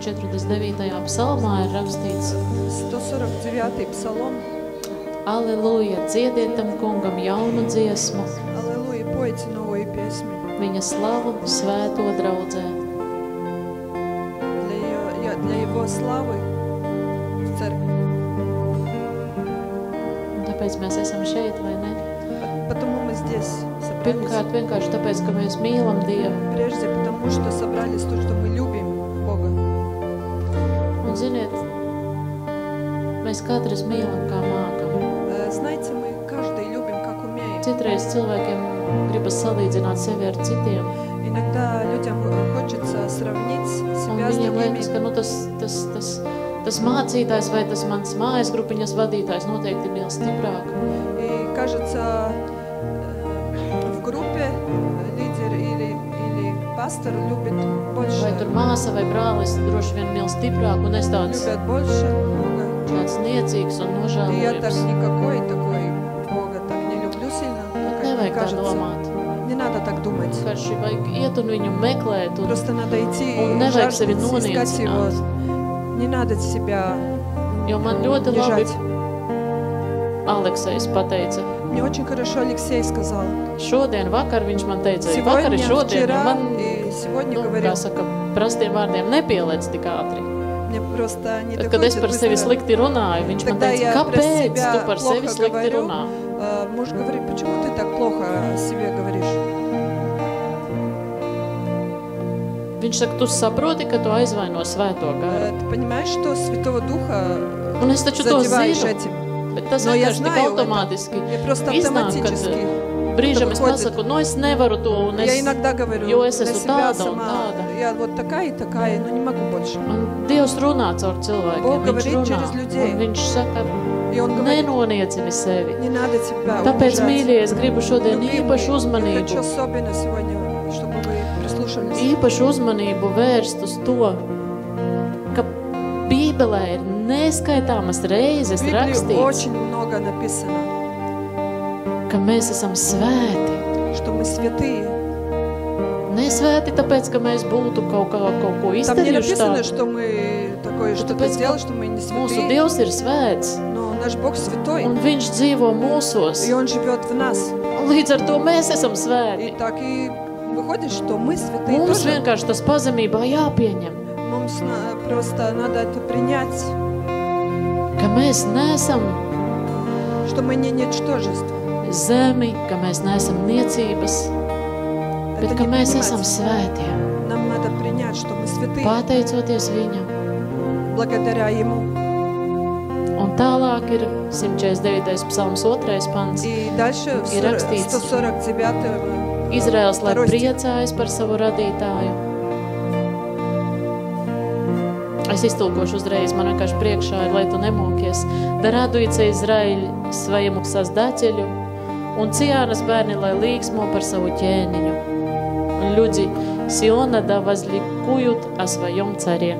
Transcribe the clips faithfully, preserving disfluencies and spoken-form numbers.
četrdesmit devītajā psalmā ir rakstīts: сто сорок девятый псалом. Аллилуйя, dziediet tam kungam jaunu dziesmu. Аллилуйя, пойте новую песню. Viņa slavu svēto draudzē. Для, ее, для его славы в церкви. Un tāpēc mēs esam šeit, vai ne? Потому мы здесь собрались. Pirmkārt, vienkārši tāpēc, ka mēs mīlam Dievu. Прежде потому, что собрались то, что мы любим Бога. Un ziniet, mēs katrs mīlam, kā mākam. Знаете, мы каждый любим, как умеем. Citreiz cilvēkiem gribas salīdzināt sevi ar citiem. Иногда людям хочется сравнить себя с Viņiem другими. liekas, ka nu, tas, tas, tas, tas mācītājs vai tas mans mājas grupiņas vadītājs noteikti mīl stiprāk. И кажется, в группе лидер или, или пастор любит больше. Vai tur māsa vai brālis droši vien mīl stiprāk, un es tāds, Любят больше Бога. tāds niecīgs un И я так nožēlojams. никакой такой Бога так не люблю сильно, как мне Nevajag tā кажется. domāt. Не надо так думать. Vienkārši vajag iet un viņu meklēt. Un, Просто надо идти un и nevajag sevi жаждать, искать его. noniecināt. Не надо себя Jo man ļoti labi держать. Aleksejs pateica. Мне очень хорошо Алексей сказал. Šodien vakar viņš man teica, vakar Сегодня, ir šodien, вчера un man, и сегодня nu, говорил. kā saka, prastiem vārdiem nepielēc tik ātri. Мне просто не Tad, kad es доходит par sevi быстро. slikti runāju, viņš man Тогда teica, я про kāpēc себя tu par sevi плохо slikti говорю. runā? А, Муж говорит, почему ты так плохо о себе говоришь? Viņš saka, tu saproti, ka tu aizvaino svēto garu. Э, Ты понимаешь, что Святого Духа Un es taču to задеваешь zinu, этим? bet tas Но я vienkārši tik знаю это. automātiski Я просто iznāk, kad автоматически. brīžam es выходит. pasaku, nu es nevaru to, un Я es, иногда говорю jo es для esmu себя tāda un сама. tāda. Я вот такая и такая, но не могу больше. Un Dievs runā caur cilvēkiem, Bog viņš говорит runā, через людей. un viņš saka, И он говорит, nenoniecini sevi. не надо тебя Tāpēc, унижать. mīļie, es gribu šodien Любимые, īpašu я хочу uzmanību, особенно сегодня, чтобы вы прислушались. īpašu uzmanību vērst uz to, ka Bībelē ir neskaitāmas reizes В Библии rakstīts, очень много написано, ka mēs esam svēti. что мы святые. Nesvēti tāpēc, ka mēs būtu kaut, kā, kaut ko Там не izdarījuši написано, tādu. что мы такое что-то tāpēc, сделали, ka что мы не Mūsu святые. Dievs ir svēts, Но наш Бог святой, un Viņš dzīvo mūsos. и Он живет в нас. Līdz ar to mēs esam И svēti. так и выходит, что мы святые Mums тоже. vienkārši tas pazemībā jāpieņem, Mums на- просто надо это принять, ka mēs neesam что мы не ничтожество. zemi, ka mēs neesam niecības, bet Это ka не mēs esam принимать. svētie, Нам надо принять, что мы святые, pateicoties Viņam. благодаря Ему. Un tālāk ir simt četrdesmit devītais psalms otrais pants. И дальше в И rakstīts. сто сорок девятом Izraels, lai Vторой стих. priecājas par savu radītāju. Es iztulkošu uzreiz, man vienkārši priekšā ir, lai tu nemokies. Да радуется Израиль своему Создателю, un Циаnas bērni, lai līksmo par savu ķēniņu. Люди Сиона да возликуют о своем царе.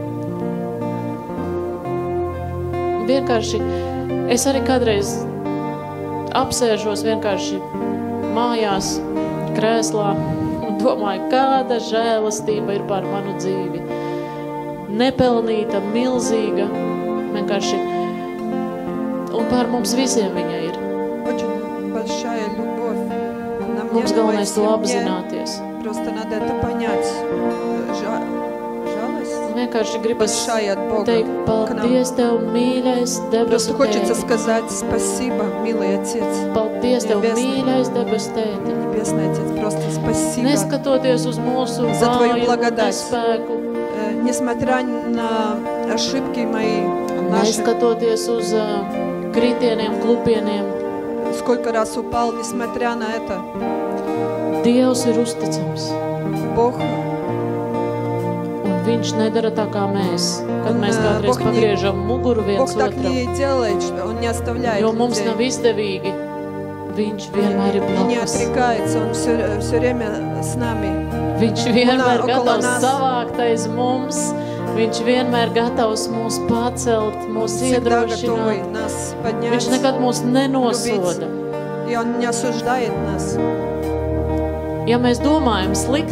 Vienkārši, es arī kādreiz apsēžos vienkārši mājās, krēslā un domāju, kāda žēlastība ir par manu dzīvi. Nepelnīta, milzīga, vienkārši, un par mums visiem viņa ir. Очень большая любовь. На мне, Mums на galvenais to моей семье. apzināties. Просто надо это понять. Жа- Жалость Un vienkārši gribas большая от Бога teikt, к нам. paldies Tev, mīļais debesu Просто хочется tēti. сказать спасибо, милый Отец, Paldies Tev, Nebesnē. mīļais debesu tēti. Небесный Отец. Просто спасибо. Neskatoties uz mūsu За Твою vājumu un благодать. nespēku, Э, Несмотря на ошибки мои, наши, neskatoties uz uh, kritieniem, klupieniem, сколько раз упал, несмотря на это, Dievs ir uzticams. Бог, Un viņš nedara tā kā mēs, kad Un, mēs uh, kādreiz Bог ne- pagriežam muguru viens Бог так otram, не делает, что Он не оставляет jo mums людей. nav izdevīgi. Viņš vienmēr ir И не blakus. отрекается, Он все, все время с нами. Viņš vienmēr okolo gatavs nas. savākt aiz mums. Viņš vienmēr gatavs mūs pacelt, mūs Всегда iedrošināt. готовый нас поднять. Viņš nekad mūs nenosoda. И Он не осуждает нас. Ja mēs domājam slikti,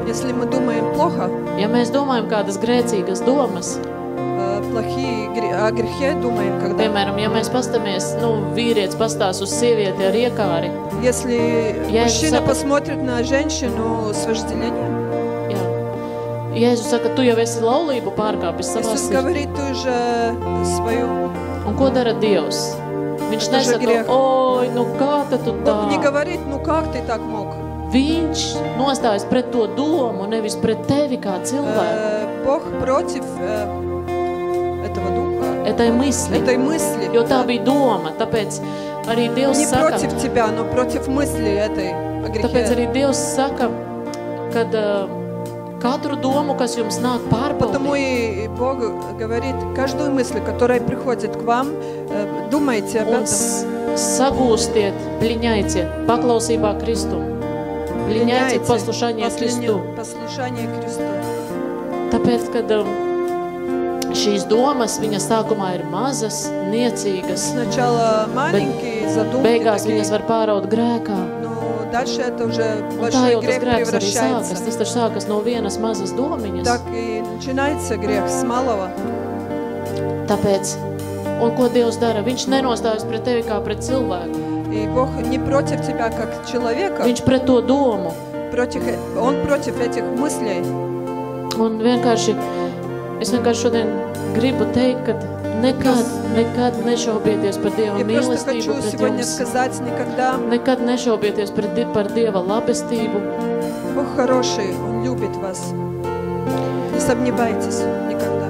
Если мы думаем плохо, ja mēs domājam kādas grēcīgas domas, э, плохие гре- о грехе думаем, когда... piemēram, ja mēs pastamies, nu, vīrietis pastās uz sievieti ar iekāri, Если Я мужчина сак- посмотрит на женщину с вожделением, jā. Jēzus saka, tu jau esi laulību pārkāpis savā Иисус sirdī. говорит, ты уже свою... Un ko dara Dievs? Viņš Tas ir nesaka, grēks. oi, nu kā tad tu Бог не tā? говорит, ну как ты так мог? Viņš nostājas pret to domu, nevis pret tevi kā cilvēku. Э, Бог против э, этого духа, Etai мысli, этой мысли. jo tā bija doma, tāpēc arī Dievs Не saka, против тебя, но против мысли этой о tāpēc грехе. arī Dievs saka, kad uh, katru domu, kas jums nāk Потому pārbaudīt, и Бог говорит, каждую мысль, которая приходит к вам, э, думайте об un этом. s- sagūstiet, pliņaiciet, paklausībā Kristum. Pliņaiciet Меняйте послушание Христу. послушание- послушание Христу. Tāpēc, kad um, šīs domas, viņa sākumā ir mazas, niecīgas, Сначала маленькие задумки, beigās такие, viņas var pāraut grēkā. но дальше это уже Un tā большой jau tas грех grēks arī превращается. sākas. Tas taču sākas no vienas mazas domiņas. Так и начинается грех с малого. Tāpēc, un ko Dievs dara? Viņš nenostājas pret tevi kā pret cilvēku. И Бог не против тебя как человека, Viņš pret to domu. против, Он против этих мыслей. Un vienkārši, es vienkārši šodien gribu teikt, ka nekad, nekad nešaubieties par Dieva Я просто mīlestību хочу pret сегодня jums. сказать, никогда Nekad nešaubieties par, di- par Dieva labestību. Бог хороший, Он любит вас. Не сомневайтесь никогда.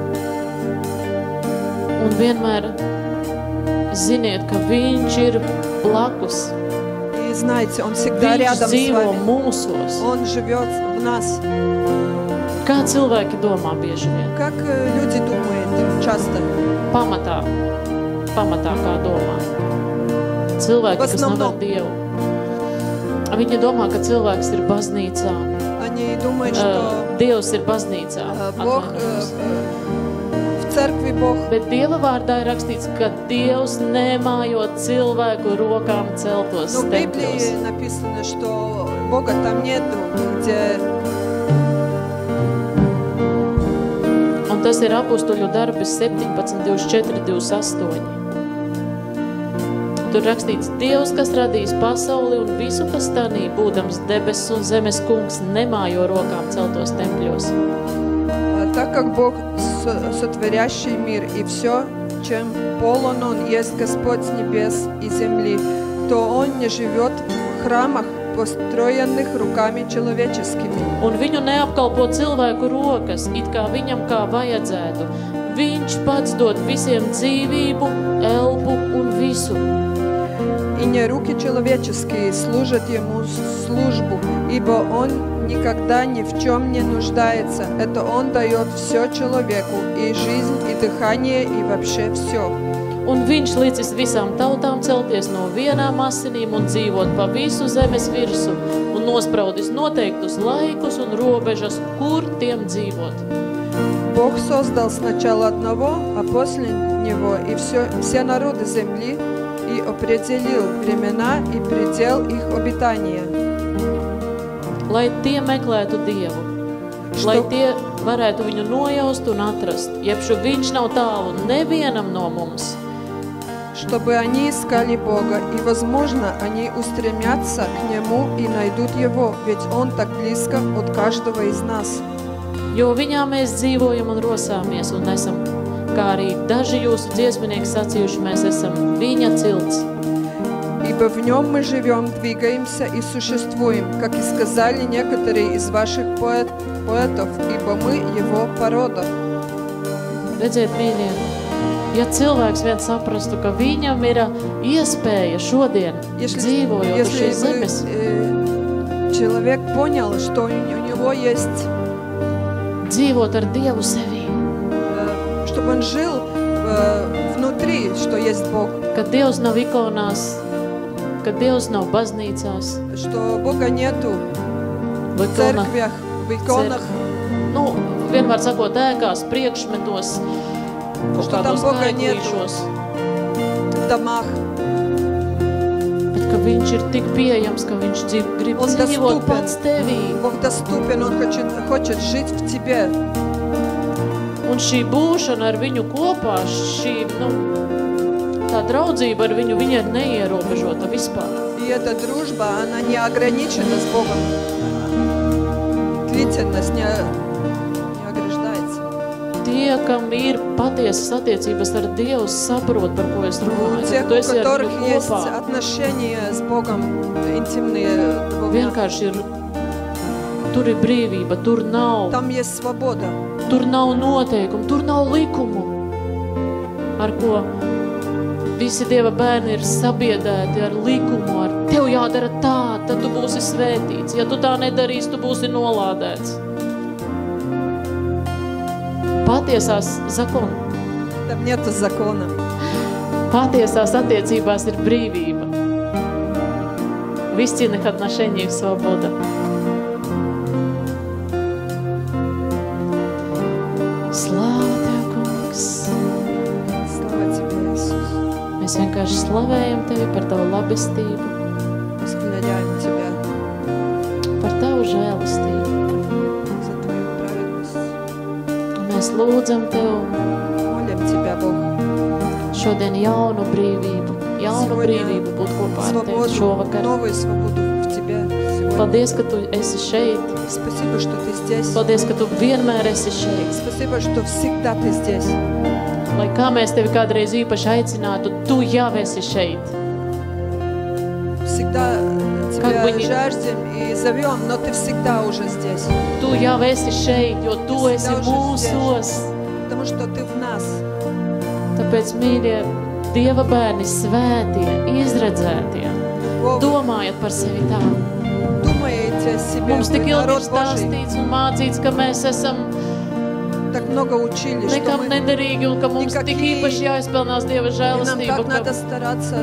Un vienmēr ziniet, ka Viņš ir blakus. И знайте, Он всегда Viņš рядом с dzīvo вами. mūsos. Он живет в нас. Kā cilvēki domā bieži vien? Как э, люди думают часто. Pamatā. Pamatā kā domā. Cilvēki, kas основном. nevar Dievu. Viņi domā, ka cilvēks ir baznīcā. Они думают, Uh, что Dievs ir baznīcā. э, Бог э, Atvainojos. э, в церкви Бог. Bet Dieva vārdā ir rakstīts, ka Dievs nemājot cilvēku rokām celtos Но в tempļos. Библии написано, что Бога там нету, где Un tas ir apustuļu darbi septiņpadsmit, divdesmit četri, divdesmit astoņi. Tur rakstīts, Dievs, kas radījis pasauli un visu, kas tanī, būdams debesis un zemes kungs, nemājo rokām celtos tempļos. А так как Бог со- сотворящий мир и все, чем полон Он, есть Господь с небес и земли, то Он не живет в храмах, построенных руками человеческими. Un viņu neapkalpo cilvēku rokas, it kā viņam kā vajadzētu. Viņš pats dod visiem dzīvību, elpu un visu. И не руки человеческие служат Ему службу, ибо Он никогда ни в чем не нуждается. Это Он дает все человеку, и жизнь, и дыхание, и вообще все. Un viņš licis visām tautām celties no vienām asinīm un dzīvot pa visu zemes virsu un nospraudis noteiktus laikus un robežas, kur tiem dzīvot. Бог создал сначала одного, а после Него и все, все народы земли, и определил времена и предел их обитания. Lai tie meklētu Dievu, Što- lai tie varētu viņu nojaust un atrast, jebšu viņš nav tālu nevienam no mums. Чтобы они искали Бога, и, возможно, они устремятся к Нему и найдут Его, ведь Он так близко от каждого из нас. Jo viņā mēs dzīvojam un rosāmies un esam, kā arī daži jūsu dziesminieki sacījuši, mēs esam viņa cilts. Ибо в Нем мы живем, двигаемся и существуем, как и сказали некоторые из ваших поэт, поэтов, ибо мы Его порода. Redziet, mīļie, ja cilvēks vien saprastu, ka viņam ir iespēja šodien Если, dzīvojot uz если šīs бы zemes, э, человек понял, что у, у него есть, dzīvot ar Dievu sevī, э, чтобы он жил э, внутри, что есть Бог, ka Dievs nav ikonās, ka Dievs nav baznīcās, что Бога nету vai в церквях, в иконах, nu, vienmēr sakot, ēkās, priekšmetos, kaut Что там kādos Бога нету. maiglīšos, в домах, bet ka ka viņš ir tik pieejams, ka viņš dzīv, grib Он dzīvot доступен. pats tevī. Бог доступен, Он хочет, хочет жить в тебе. Un šī būšana ar viņu kopā, šī, nu, tā draudzība ar viņu, viņa ir neierobežota vispār. И эта дружба, она не ограничена с Богом. Длительность не, не ограждается. Tie, kam ir patiesas attiecības ar Dievu, saprot, par ko es У runāju. тех, Tu у esi ar которых viņu есть kopā. отношения с Богом, интимные, двумя, Vienkārši ir, tur ir brīvība, tur nav, там есть свобода. tur nav noteikumu, tur nav likumu, ar ko visi Dieva bērni ir sabiedēti ar likumu, ar tev jādara tā, tad tu būsi svētīts. Ja tu tā nedarīsi, tu būsi nolādēts. Patiesās zakon, Там нету закона. patiesās attiecībās ir brīvība. В истинных отношениях свобода. Slāva Tev, kungs! Слава Тебе, Иисус. Mēs vienkārši slavējam Tevi par Tavu labestību, Восхваляем Тебя par Tavu žēlistību. за Твою праведность. Un mēs lūdzam Tev Молим Тебя, Бог, šodien jaunu brīvību, jaunu Сегодня brīvību būt kopā ar Tevi свободу, šovakar. новую свободу в Тебе сегодня. Paldies, ka Tu esi šeit. Спасибо, что Ты здесь. Paldies, ka Tu vienmēr esi šeit. Спасибо, что всегда Ты здесь. Lai kā mēs Tevi kādreiz īpaši aicinātu, Tu jau esi šeit. Всегда Как бы Тебя ни- жаждем и зовем, но Ты всегда уже здесь. Tu jau esi šeit, jo Tu Tu esi всегда уже mūsos. Потому что Ты в нас. Tāpēc, mīļie, Dieva bērni, svētie, izredzētie, Бог, domājiet par sevi tā. думаете о себе, Mums tik вы ilgi ir народ Божий. stāstīts un mācīts, ka mēs esam Так много учили, что nekam мы... nederīgi un ka mums tik Никакие- īpaši jāizpelnās Dieva И нам žēlastība, так надо ka, стараться.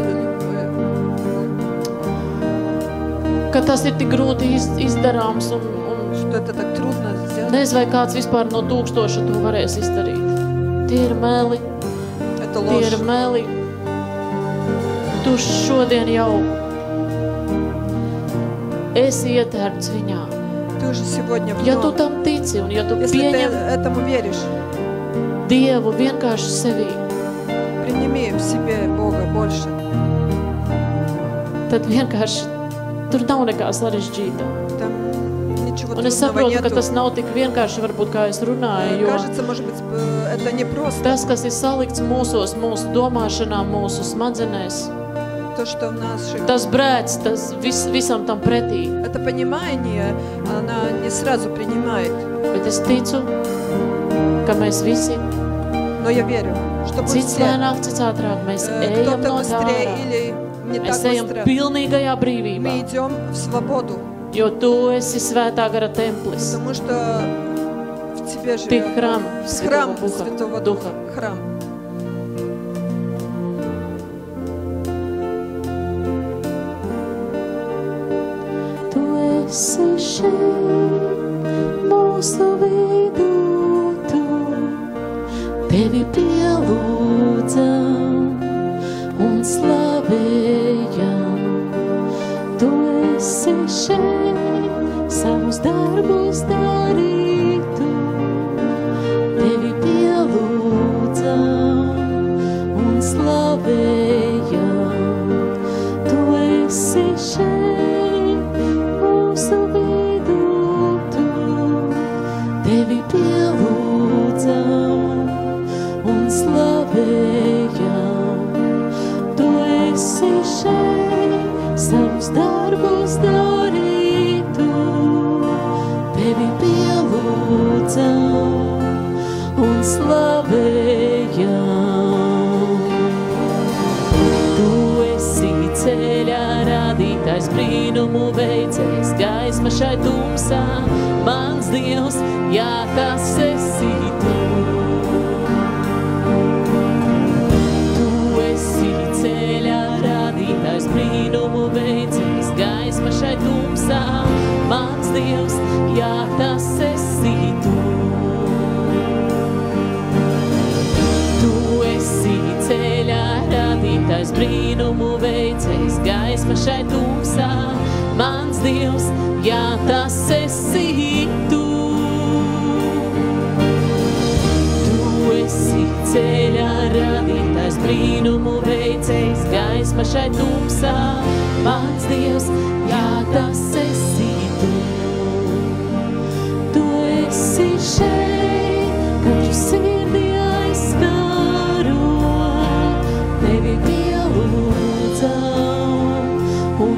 ka tas ir tik grūti iz, izdarāms un, un Что это так трудно сделать. nezinu, vai kāds vispār no tūkstoša to varēs izdarīt. Tie ir meli, Это tie ложь. ir meli. Tu šodien jau esi ietērpts viņā. Ты уже сегодня в Ja tu нем. tam tici un ja tu Если ты pieņem этому веришь, Dievu vienkārši sevī, приними в себе Бога больше. tad vienkārši tur nav nekā sarežģīta. Там ничего Un es трудного saprotu, ka нету. tas nav tik vienkārši, varbūt, kā es runāju, jo Кажется, может быть, э, это не просто. tas, kas ir salikts mūsos, mūsu domāšanā, mūsu smadzenēs, То, что в наших... tas brēc, tas vis, visam tam pretī. Это понимание, она не сразу принимает. Bet es ticu, ka mēs visi, Но я верю, что мы cits все, lēnāk, cits ātrāk, mēs э, ejam кто-то no tā быстрее ārā. или не так Mēs ejam быстро, pilnīgajā brīvībā, мы идем в свободу, jo tu esi svētā gara templis. потому что в тебе Ты живет храм храм Святого Духа. Святого Духа. Духа. Храм. Tu esi šeit, mūsu vidū, tu tevi pielūdzam un slavējam. Tu esi šeit, savus darbus darītu, tevi pielūdzam un slavējam. Tu esi šeit, mūsu vidū, tu tevi pielūdzam un slavējam. Tu esi šeit, savus darbus darītu, tevi pielūdzam un slavējam. Tu esi ceļā radītājs, brīnumu veicējs, gaisma šai tumsā, mans Dievs, jā, tas esi tu. Tu esi ceļā radītājs, brīnumu veicējs, gaisma šai tumsā, mans Dievs, jā, tas esi tu. Tu esi ceļā radītājs, radītājs, brīnumu veicējs, gaisma šai tumsā. Mans Dievs, jā, tas esi tu. Tu esi ceļā radītājs, brīnumu veicējs, gaisma šai tumsā. Mans Dievs, jā, tas esi tu. Tu esi šeit, katru sirdī aizskaro, tevi pielūdzam un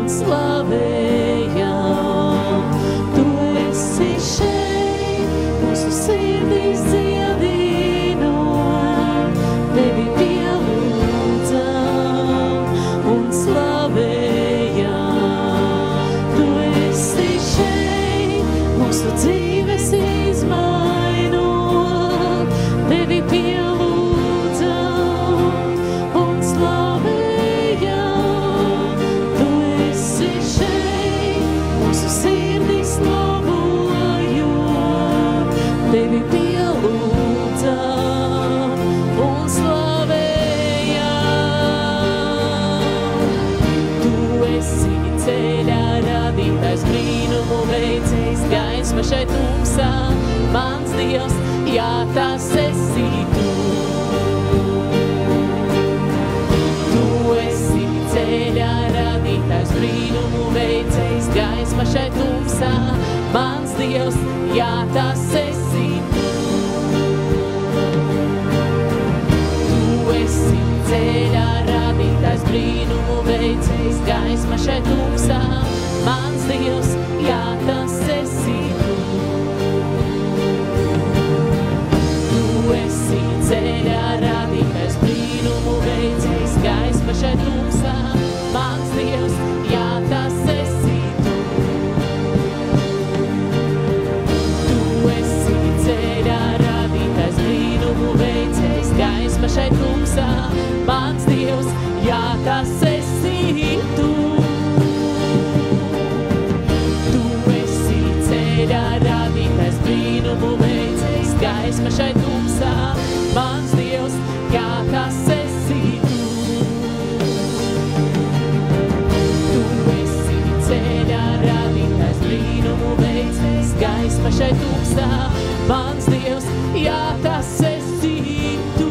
slavējam. Tu esi šeit, mūsu sirdīs dziedinot, tevi pielūdzam un slavējam. Tu esi šeit, mūsu dzīves izmainot, tevi pielūdzam un slavējam. Tu esi šeit, mūsu sirdis labojot, tevi pielūdzam un slavējam. Tu esi ceļā radītājs, brīnumu veicējs, gaisma šai tumsā. Mans Dievs, jā, tas esi tu. Tu esi ceļā radītājs, brīnumu veicējs, gaisma šai tumsā. Mans Dievs, jā, tas esi tu. Tu esi ceļā radītājs, brīnumu veicējs, gaisma šai tumsā. Mans Dievs, jā, tas esi tu. Tu esi ceļā radītājs, brīnumu veicējs, gaisma šai tumsā. Mans Dievs, jā, tas esi tu. Tu esi ceļā radītājs, brīnumu veicējs, gaisma šai tumsā. Mans Dievs, jā, tas esi tu. Tu esi ceļā radītājs, brīnumu veicējs, gaisma šai tumsā. Mans Dievs, jā, tas esi tu. Tu esi ceļā radītājs, brīnumu veicējs, gaisma šai tumsā. Mans Dievs, jā, tas esi tu.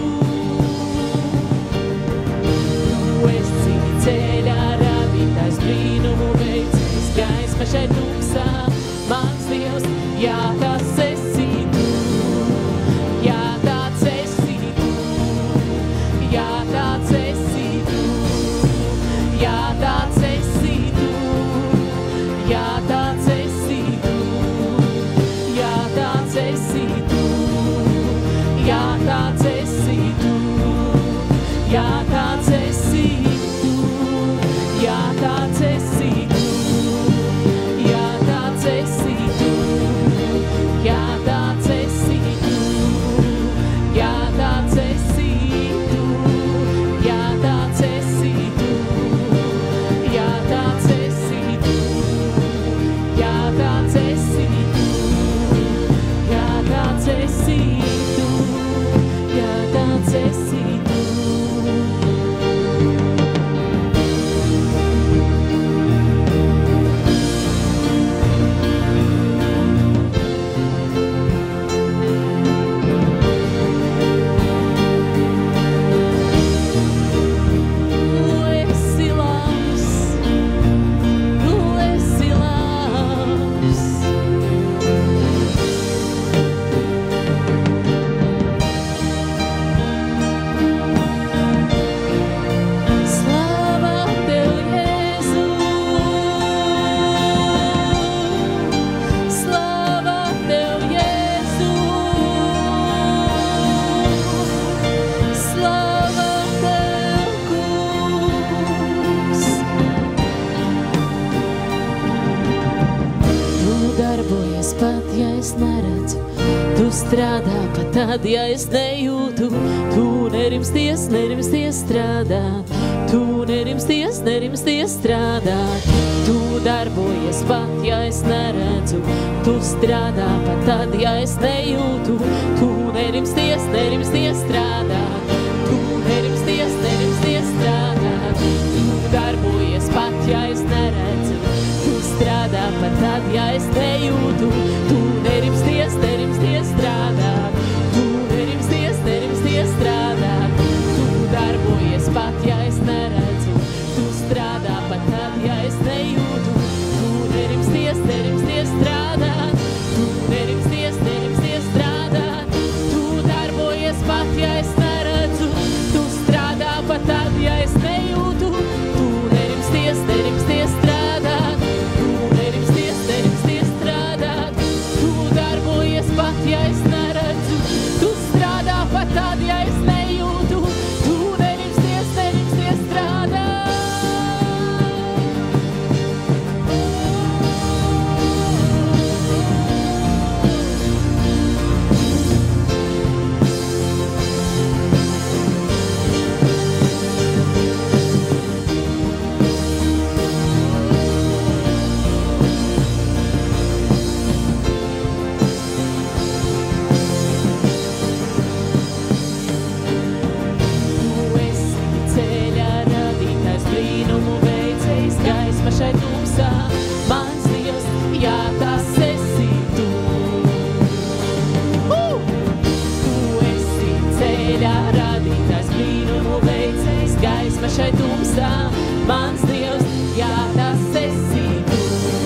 Tu esi ceļā radītājs, brīnumu veicējs, gaisma šai tumsā. Mans Dievs, jā, tas esi tu. Jā, tāds esi tu. Jā, tāds esi tu. Jā, tāds esi tu. Jā, tāds esi tu. Jā, tāds esi tu. Jā, tāds esi tu. Jā, tāds esi tu. Jā, tāds esi tu. Jā, tāds esi tu. Jā, tāds esi tu. Jā, tāds esi tu. Jā, tāds esi tu. Jā, tāds esi tu. Jā, tāds esi tu. Jā, tāds esi tu. Jā, tāds esi tu. Tu esi labs, tu esi labs. Slava tev, Jēzu. Slava tev, Jēzu. Slava tev, Kungs. Tu darbojies pat, ja es neredzu. Tu strādā pat tad, ja es nejūtu. Tu nerimsties, nerimsties strādāt. Tu nerimsties, nerimsties strādāt. Tu darbojies pat, ja es neredzu. Tu strādā pat tad, ja es nejūtu. Tu nerimsties, nerimsties strādāt. Tu nerimsties, nerimsties strādāt. šai tumsā, mans Dievs, jā, tas esi tu.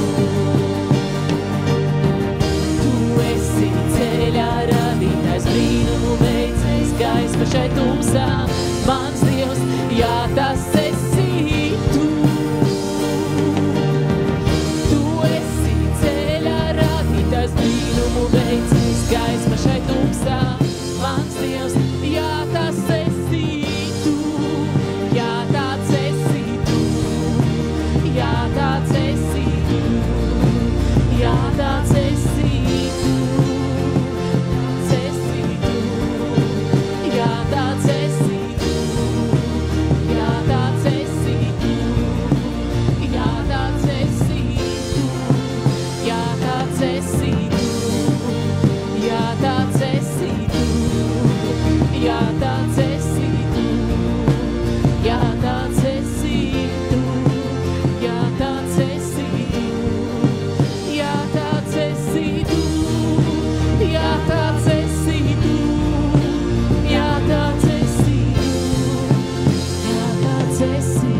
Tu esi ceļā radītājs, brīnumu veicējs, gaisma šai tumsā, mans Dievs, jā, tas esi tu. Tu esi ceļā radītājs, brīnumu veicējs, gaisma šai tumsā, mans Dievs, jā, tas esi tu. Jā, tāds esi tu. Jā, tāds esi tu. Jā, tāds esi tu. Tāds esi tu. Jā, tāds esi tu. Jā, tāds esi tu. Jā, tāds esi tu. Jā, tāds esi tu. Jā, tāds esi tu. Jā, tāds esi tu. Jā, tāds esi tu. Jā, tāds esi tu. Jā, tāds esi tu. Jā, tāds esi tu. Jā, tāds esi tu. Jā, tāds esi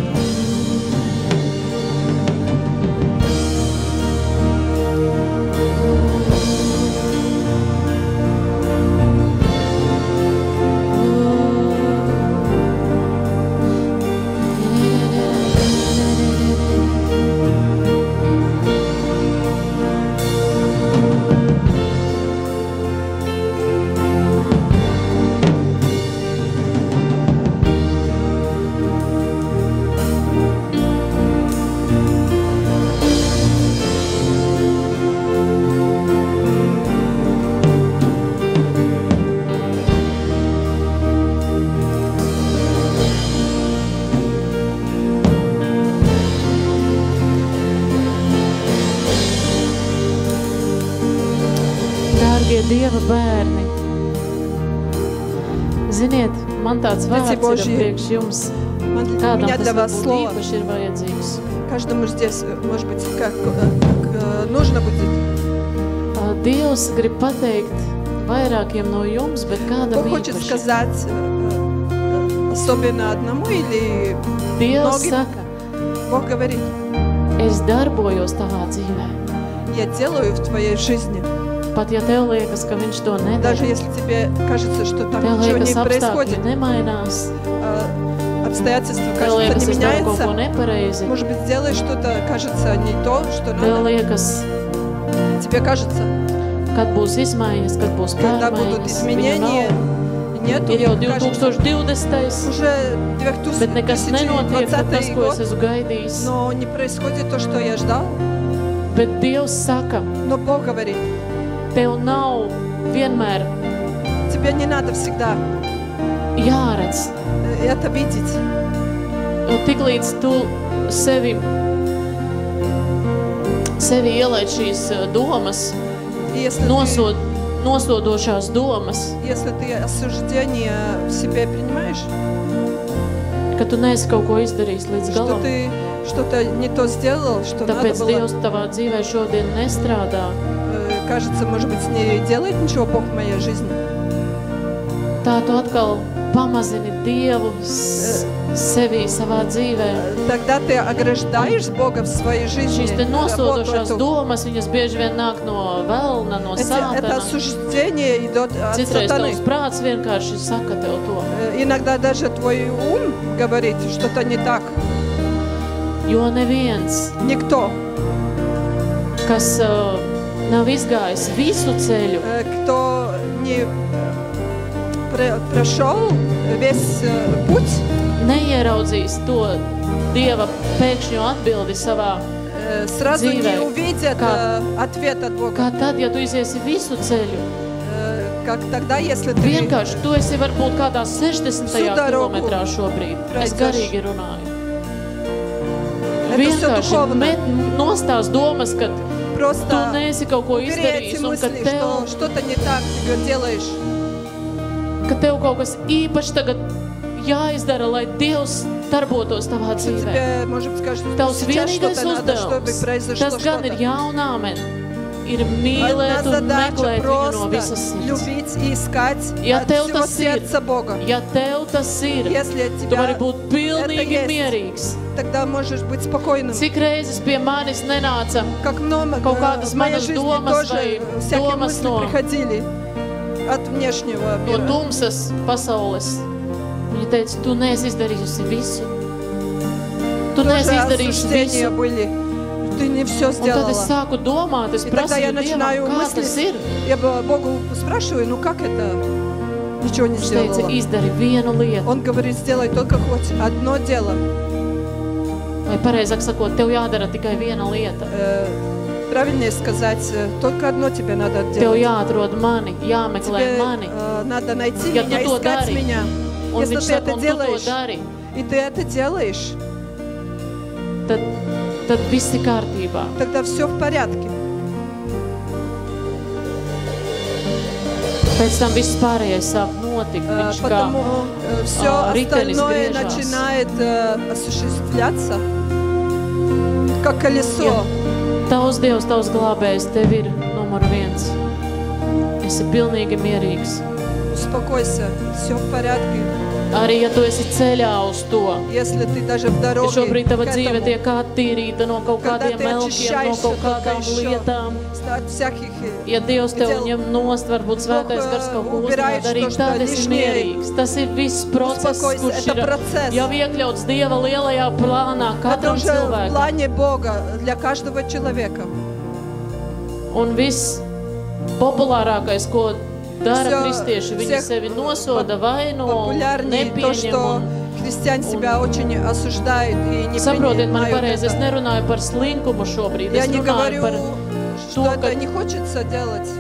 Dārgie Dieva bērni, ziniet, man tāds vārds ir Божьи, priekš jums, Man- у kādam меня tas для вас varbūt слово. īpaši ir vajadzīgs. Каждому здесь, может быть, как, как э, нужно будет. Ā, Dievs grib pateikt vairākiem no jums, bet kādam Бог хочет īpaši. сказать э, э, особенно одному или Dievs многим. saka, Бог говорит, es darbojos tavā dzīvē. я делаю в твоей жизни. Pat ja tev liekas, ka viņš to Даже nedara, если тебе кажется, что там tev ничего liekas, не apstākļi происходит, nemainās, э, обстоятельства, tev кажется, liekas, не es daru kaut ko меняются. nepareizi, Может быть, сделаешь что-то, кажется, не то, что tev надо. liekas, Тебе кажется, kad būs izmaiņas, kad būs когда будут pārmaiņas, viņu изменения, nav. нету. Ir jau Кажется, divtūkstoš divdesmitais, уже bet nekas nenotiek, tad tas, двадцатый ko es год, esmu gaidījis. но не происходит то, что я ждал. Bet Dievs saka, Но Бог говорит, tev nav vienmēr тебе не надо всегда jāredz. э, это видеть. Un tik līdz tu sevi, sevi ielaid šīs uh, domas, И если, ты, nosod, nosodošās domas, если ты осуждение в себе принимаешь, ka tu neesi kaut ko izdarījis līdz что galam. ты что-то не то сделал, что надо Tāpēc было, Dievs tavā dzīvē šodien nestrādā. э, кажется, может быть, не делает ничего Бог в моей жизни. Tā tu atkal pamazini Dievu s- sevī, savā dzīvē. Э, Тогда ты ограждаешь Бога в своей жизни. Šīs te работу nosodošās эту. domas, viņas bieži vien nāk no velna, no Эти- Это sātana. осуждение идет от Citreiz сатаны. tavs prāts vienkārši saka tev to. Э, Иногда даже твой ум говорит, что-то не так. Jo neviens, Никто, kas uh, nav izgājis visu ceļu, э, кто не про- прошел весь э, путь, neieraudzīs to Dieva pēkšņo atbildi savā. э, сразу не Dzīvē. увидят Kā- э, ответ от Бога. Kā tad, ja tu iziesi visu ceļu, Э, Как тогда, если ты vienkārši tu esi varbūt kādā sešdesmitajā Sudaroku kilometrā šobrīd. Es praicoši. garīgi runāju. это все Vienkārši духовно, met nostās domas, ka tu просто neesi kaut ko убери эти izdarījis un ka мысли, tev, что что-то не так ты делаешь. ka tev kaut kas īpaši tagad jāizdara, lai Dievs darbotos tavā Что dzīvē. тебе, может быть, скажут, что Tavs сейчас vienīgais что-то надо, чтобы uzdevums, произошло tas gan ir что-то. jā un āmen. ir mīlēt Одна un задача meklēt viņu no просто visas sirds. любить и искать Ja от tev всего tas ir, сердца Бога. ja tev tas ir, Если tu тебя vari būt pilnīgi это есть, mierīgs. тогда можешь быть спокойным. Cik reizes pie manis nenāca Как много kaut kādas в моей manas жизни domas тоже vai всякие domas мысли no, приходили от внешнего no мира. tumsas pasaules. Viņa teica, tu neesi izdarījusi visu. Tu neesi Тоже izdarījusi осуждения visu. были. Ты не все Un tad es сделала. sāku domāt, es И тогда я prasīju начинаю Dievam, kā tas ir. мыслить. Я бы Богу спрашиваю, ну как это? Ничего не Viņš teica, сделала. izdari vienu lietu. Он говорит, сделай только хоть одно дело. Vai pareizāk sakot, tev jādara tikai viena lieta. Э, Правильнее сказать, э, только одно тебе надо Tev делать. jāatrod mani, jāmeklē Тебе mani. э, надо найти Ja меня, tu to искать dari, меня. un Если viņš ты saka, это un tu to делаешь, dari, и ты это делаешь, tad, tad viss ir kārtībā. тогда все в порядке. Pēc tam viss pārējais sāk notikt. Э, Viņš kā Потому все а, рitenis остальное griežās. начинает э, осуществляться, как колесо. Tavs Dievs, tavs glābējs, tev ir numur viens. Esi pilnīgi mierīgs. Успокойся, все в порядке. Arī, ja tu esi ceļā uz to, Если ты даже в ja дороге šobrīd tava к dzīve этому, tiek attīrīta no kaut Когда kādiem ты melkiem, no очищаешься kaut только kādām еще lietām, от всяких ja Dievs tev дел, ņem nost, varbūt svētais Бог, gars kaut ko убирает uzmanāt, arī то, что tad esi лишнее. mierīgs. Tas ir viss process, Успокойся, kurš это ir процесс. jau iekļauts Dieva lielajā plānā Это katram уже в cilvēkam. плане Бога для каждого человека. Un viss populārākais, ko dara Всё- kristieši, viņi всех sevi nosoda, vaino, Популярнее то, nepieņem. что Un, христиан себя очень осуждают и не saprotiet mani принимают pareizi, es это. nerunāju par slinkumu šobrīd, Я es не runāju говорю, par что to, это ka, не хочется делать.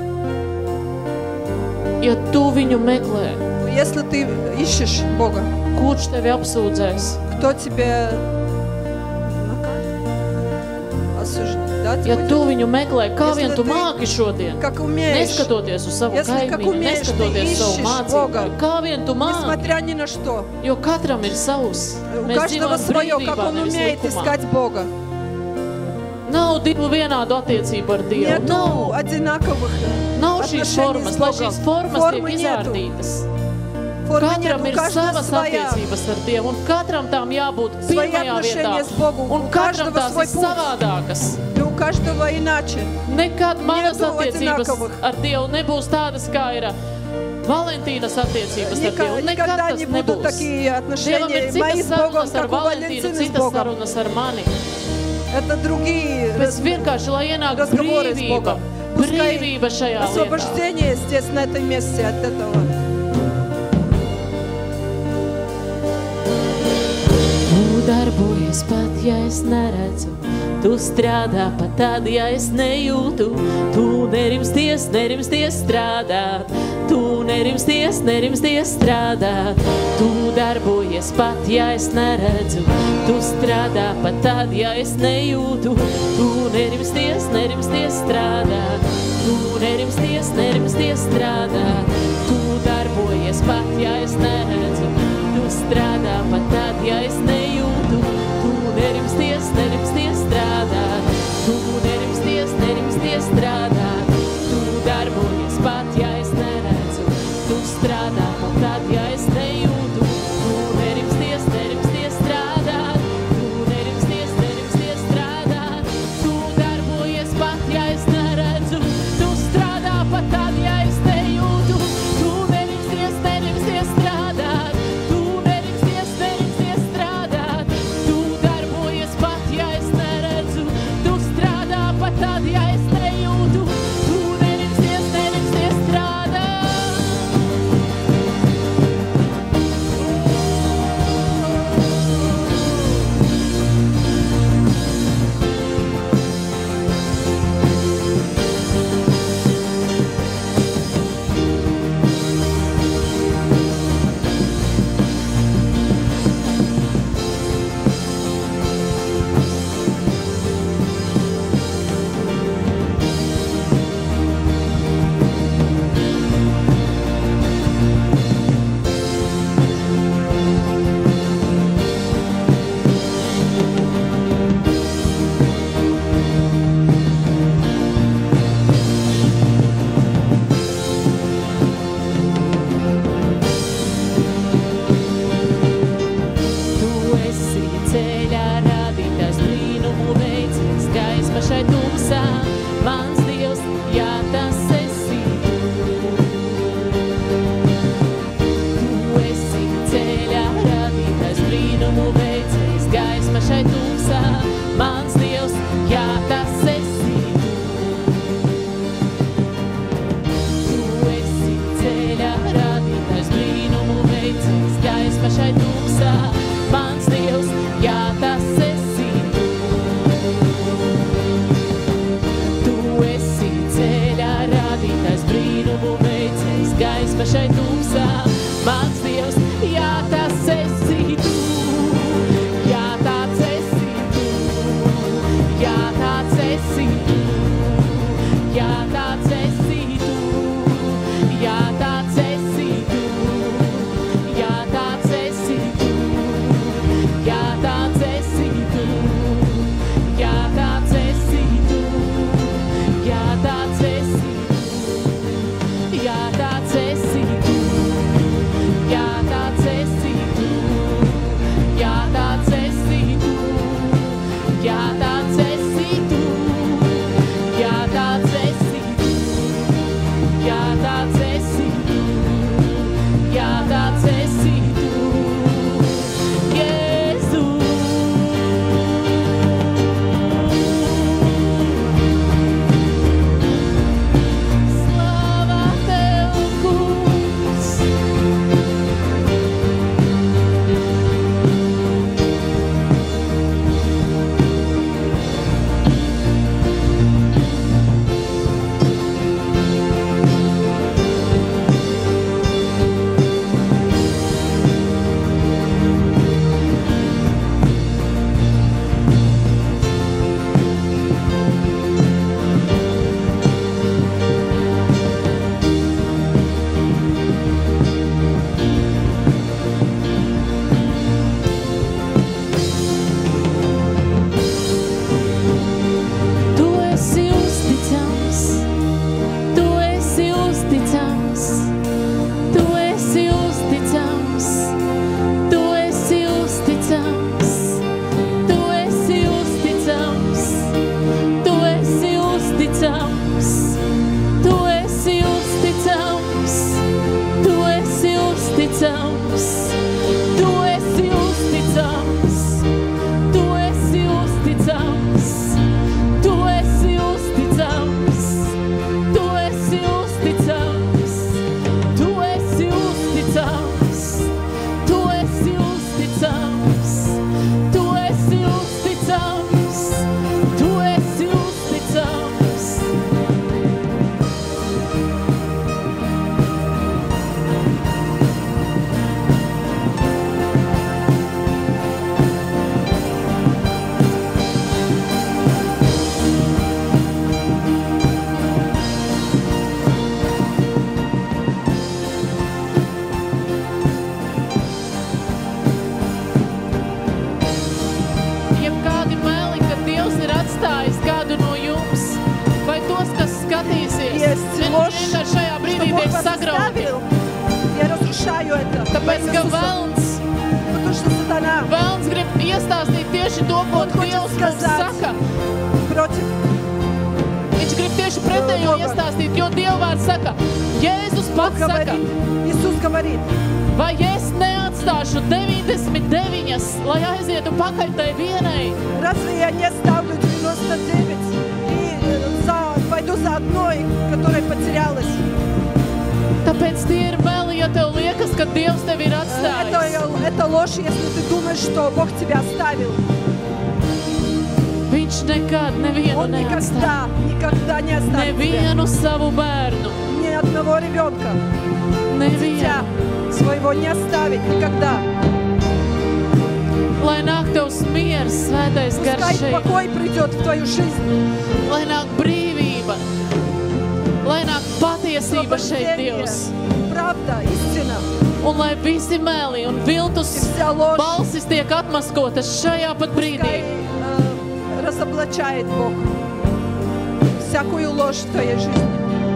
ja tu viņu meklē, Если ты ищешь Бога, kurš tevi apsūdzēs? кто тебе накажет? Осуждать Ja будет? tu viņu meklē, kā Если vien tu ты māki šodien, Как умеешь, neskatoties uz savu Если как kaimiņu, умеешь, ты neskatoties uz savu ищешь mācību, Бога, kā vien tu māki, несмотря ни на что. jo katram ir savs. У Mēs каждого dzīvojam свое, как brīvībā, он nevis умеет likumā. искать Бога. Nav divu vienādu attiecību ar Dievu. Нету Nav. одинаковых Nav šīs отношений formas, с lai Богом. šīs formas Формы tiek нету. izrādītas. Формы нет, Katram у ir каждого savas своя. attiecības ar Dievu, un katram tām jābūt Свои pirmajā vietā. отношения с Богом. Un У katram каждого tās свой ir путь. savādākas. И у каждого иначе. Nekad manas Niedu attiecības одинаковых. ar Dievu nebūs tādas, kā ir Valentīnas attiecības ar Ника- Dievu. Nekad Никогда tas не будут nebūs. такие Dievam отношения ir мои citas с Богом, sarunas ar как у Valentīnu, Валентины с citas Богом. sarunas ar mani. Это другие Pēc раз- vienkārši, lai ienāk разговоры с brīvība, Богом. Пускай brīvība šajā lietā. освобождение здесь, на этом месте от этого. Tu darbojies pat, ja es neredzu, tu strādā pat tad, ja es nejūtu, tu nerimsties, nerimsties strādāt, tu nerimsties, nerimsties strādāt, tu darbojies pat, ja es neredzu, tu strādā pat tad, ja es nejūtu, tu nerimsties, nerimsties strādāt, tu nerimsties, nerimsties strādāt, tu darbojies pat, ja es neredzu, tu strādā pat tad, ja es nejūtu, tu nerimsties, nerimsties strādāt, tu nerimsties, nerimsties strādāt, tu darbojies pat, ja es neredzu, tu strādā pat tad, ja es nejūtu, tu nerimsties, nerimsties strādāt, tu nerimsties, nerimsties strādāt, tu darbojies pat, ja es neredzu, tu strādā pat tad, ja es nejūtu, tu nerimsties, nerimsties strādāt, šai tumsā, mans Dievs, jā, tas esi tu. Tu esi ceļā rādītājs, brīnumu veicējs, gaisma šai tumsā, mans Dievs, jā, tas esi tu. Jā, tāds esi tu. Jā, tāds esi tu. Jā, tāds esi tu. Jā, tāds esi tu. Jā, tāds esi tu. Jā, tāds esi tu. Jā, tāds esi tu. Jā, tāds esi tu. Jā, tāds esi tu. Jā, tāds esi tu. Jā, tāds esi tu. Jā, tāds esi tu. Jā, tāds esi tu. Jā, tāds esi tu. Jā, tāds esi tu. Jēzu. Slava Tev, Kungs. Tu esi uzticams, tu esi uzticams, tu esi uzticams, tu esi uzticams, tu esi uzticams, tu esi uzticams, tu esi uzticams, tu esi uzticams, tu esi uzticams, tu esi uzticams. Tu esi uzticams, tu esi uzticams, tu esi uzticams, tu esi uzticams, tu esi uzticams, tu esi uzticams. Jebkādi meli, kad Dievs ir atstājis kādu no jums, vai tos, kas skatīsies, Есть viņi ложь, vienkārši šajā что brīdī Бог tiek вас sagrauti. оставил. Я разрушаю это. Tāpēc, во ka имя Иисуса. velns, Потому что сатана velns grib iestāstīt tieši to, ko Он хочет Dievs mums сказать. saka. против Viņš grib tieši pretējo Boga. iestāstīt, jo Dievvārds saka, Jēzus pats saka, говорит. Иисус говорит, vai es neatstāšu deviņdesmit deviņas, lai aizietu pakaļ tai vienai. разве я не оставлю девяносто девять и э, за, пойду за одной, которая потерялась? Tāpēc tie ir meli, ja tev liekas, ka Dievs tevi ir Э, atstājis. Это, это ложь, если ты думаешь, что Бог тебя оставил. Viņš nekad nevienu Он neatstāja. никогда, никогда не оставит тебя. Nevienu savu bērnu. Ни одного ребенка, дитя Nevienu. своего не оставит никогда. Lai nāk tevs miers, svētais gars Пускай šeit. покой придет в твою жизнь. Lai nāk brīvība. Lai nāk patiesība šeit, Dievs. Правда, истина. Un lai visi meli un viltus И вся ложь balsis tiek atmaskotas šajā pat brīdī. пускай э, разоблачает Бог всякую ложь в твоей жизни.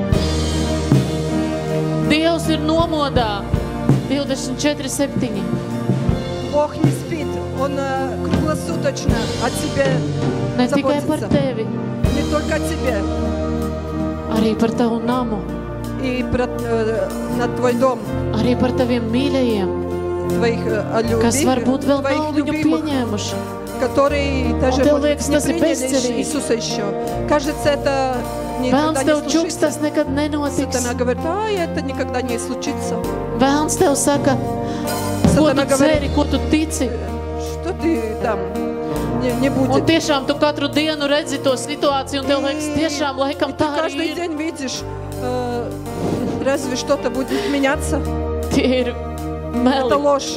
Dievs ir nomodā. divdesmit četri septiņi. Бог не спит, Он э, круглосуточно о тебе Ne tikai par заботится. tevi, Не только о тебе. arī par tavu namu, И про, э, на твой дом, arī par taviem mīļajiem, твоих э, любви, kas varbūt vēl твоих nav viņu любимых, pieņēmuši. которые даже tev может, liekas, не tas ir приняли bezcerīgi. Иисуса еще. Кажется, это никогда Vēlns не tev čuks, tas случится. nekad nenotiks. Сатана говорит, а это никогда не случится. Vēlns tev saka, Uz ko Сатана tu говорит, ceri, ko tu tici? что ты там не, не Un будет. tiešām tu katru dienu redzi to situāciju, un tev liekas, tiešām laikam И ты tā arī каждый ir. день видишь, э, разве что-то будет меняться? Tie ir Это meli. ложь.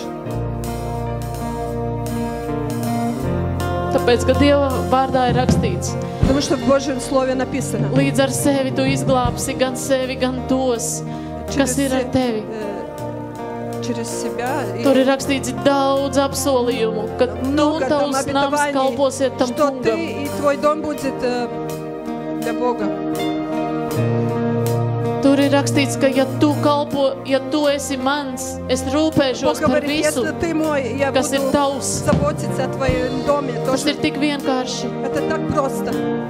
Tāpēc, ka Dieva vārdā ir rakstīts, Потому что в Божьем Слове написано. līdz ar sevi tu izglābsi gan sevi, gan tos, kas ir ar се- tevi. э, через себя. И Tur ir rakstīts daudz apsolījumu, ka tu un много там tavs nams обетований, kalposiet tam что ты kungam. и твой дом будет э, для Бога. Tur ir rakstīts, ka ja tu kalpo, ja tu esi mans, es Бог rūpēšos par говорит, visu, если ты мой, я kas ir буду tavs. заботиться о твоем доме. Tas Тоже. ir tik vienkārši. Это так просто.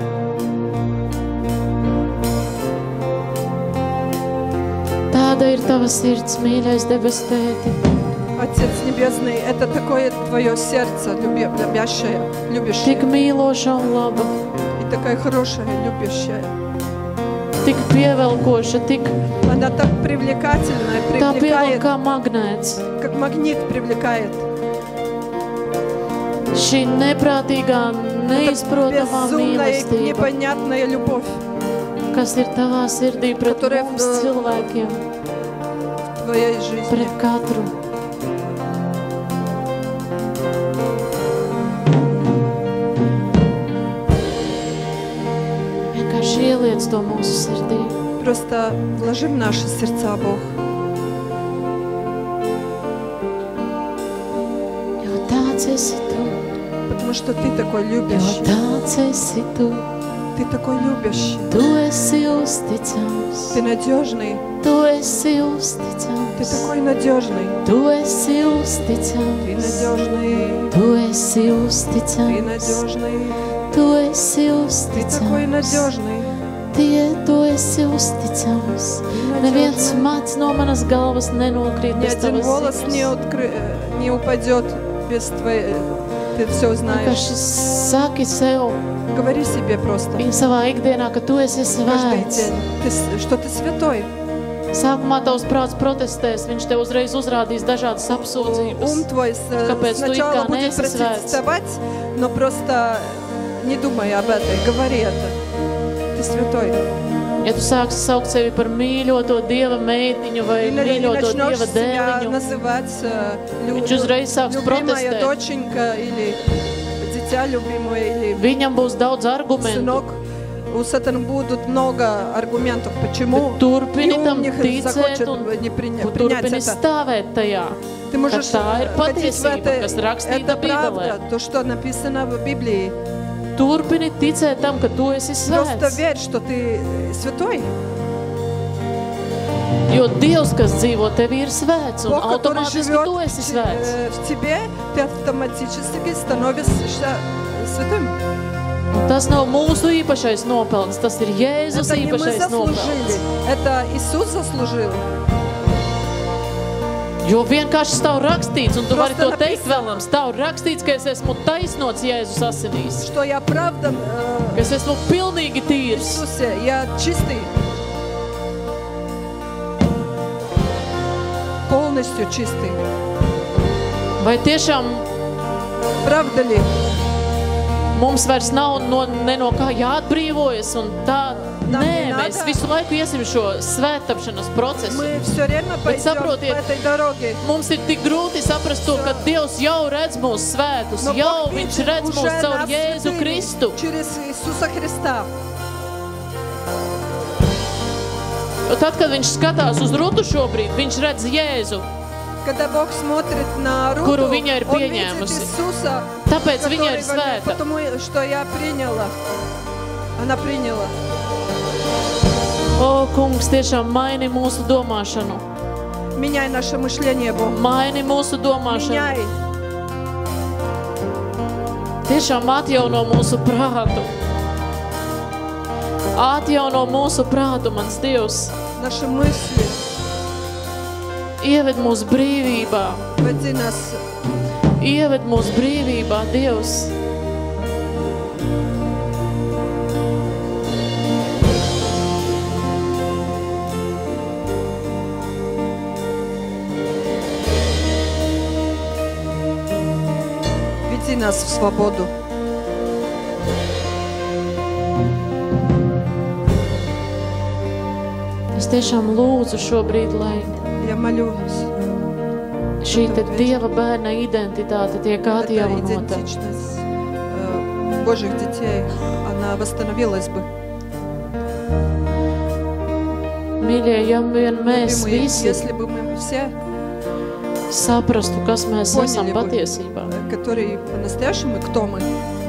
Tāda ir tava sirds, mīļais debes tēti. Отец Небесный, это такое твое сердце, люби- любящее, Tik любящее. mīloša un laba, И такая хорошая, любящая. tik pievelkoša, tik Она так привлекательная, tā pievelk привлекает, kā magnēts. как магнит привлекает. Šī neprātīgā, Это neizprotamā безумная, mīlestība, непонятная любовь kas ir tavā sirdī pret Которая, mums э, cilvēkiem, в твоей жизни. pret katru. Vienkārši ieliec to mūsu sirdī. Просто вложи в наши сердца, Бог. Jo tāds esi tu, Потому что ты такой jo любящий. tāds esi tu. Ты такой любящий. Tu esi uzticams, Ты надежный. tu esi Ты uzticams, такой надежный. tu esi Ты uzticams, надежный. tu esi Ты uzticams, надежный. tu esi Ты такой uzticams, надежный. tie tu esi uzticams. Ты Neviens надежный. mats no manas galvas nenokrīt Ни bez один tavas волос не, ziņas. откры... э, не упадет без твоей... Ты все знаешь. Vienkārši saki sev Говори себе просто. i savā ikdienā, ka tu esi Каждый svēts. день. Ты, с- что ты святой. Sākumā tavs prāts protestēs, viņš tev uzreiz uzrādīs dažādas apsūdzības. Ум твой с- Kāpēc tu it сначала kā будет neesi svēts? протестовать, но просто не думай об этой. Говори это. Ты святой. Ja tu sāksi saukt sevi par mīļoto Dieva meitiņu vai И, на- и mīļoto начнешь Dieva себя dēliņu, называть э, лю- Viņš uzreiz sāks любимая protestēt. доченька или дитя любимое или Viņam būs daudz argumentu. сынок. У сатаны будут много аргументов, почему Bet turpini и ум tam не ticēt захочет un не приня- tu принять turpini это. stāvēt tajā. Ты можешь tā ir э, ходить в patiesība, это. kas rakstīta Это правда, Bībelē. то, что написано в Библии. Turpini ticēt tam, ka tu esi Просто svēts. верь, что ты святой. Jo Dievs, kas dzīvo tevi, ir svēts un Бог, который automātiski живет tu в, esi те- svēts. э, в тебе, ты автоматически становишься святым. Un tas nav mūsu īpašais nopelns, tas ir Jēzus Это не мы īpašais заслужили, nopelns. это Иисус заслужил. Jo vienkārši stāv rakstīts, un tu vari to Просто teikt написано. vēlams, stāv rakstīts, ka es esmu taisnots Jēzus asinīs. Что я правда э, Ka es esmu pilnīgi в tīrs. Иисусе, я чистый. Полностью чистый. Vai tiešām Правда ли? mums vairs nav no, ne no kā jāatbrīvojas un tā? Нам Nē, не mēs надо. visu laiku iesim šo svētapšanas procesu. Мы все время пойдем saprotiet, по этой дороге. Mums ir tik grūti saprast to, ka Dievs jau redz mūsu svētus, Но jau Бог Viņš видит redz уже mūs caur нас Jēzu святыми Kristu. через Иисуса Христа. Jo tad, kad Viņš skatās uz Rutu šobrīd, Viņš redz Jēzu. Когда Бог смотрит на Руту, Kuru viņa ir Он видит pieņēmusi. Иисуса, Tāpēc который viņa ir во мне, svēta. потому что я приняла. Она приняла. O, Kungs, tiešām maini mūsu domāšanu. Меняй наше мышление, Бог. Maini mūsu domāšanu. Меняй. Tiešām atjauno mūsu prātu. Atjauno mūsu prātu, mans Dievs. Наши мысли. Ieved mūsu brīvībā. Води нас. Ieved mūsu brīvībā, Dievs. Веди нас в свободу. Es tiešām lūdzu šobrīd, lai Я молюсь. šī te Dieva bērna identitāte tiek Эта atjaunota. идентичность э, Божьих детей, она восстановилась бы. Mīļie, ja vien mēs Любимые, visi если бы мы все, saprastu, kas mēs esam поняли бы, patiesībā, которые по-настоящему, кто мы,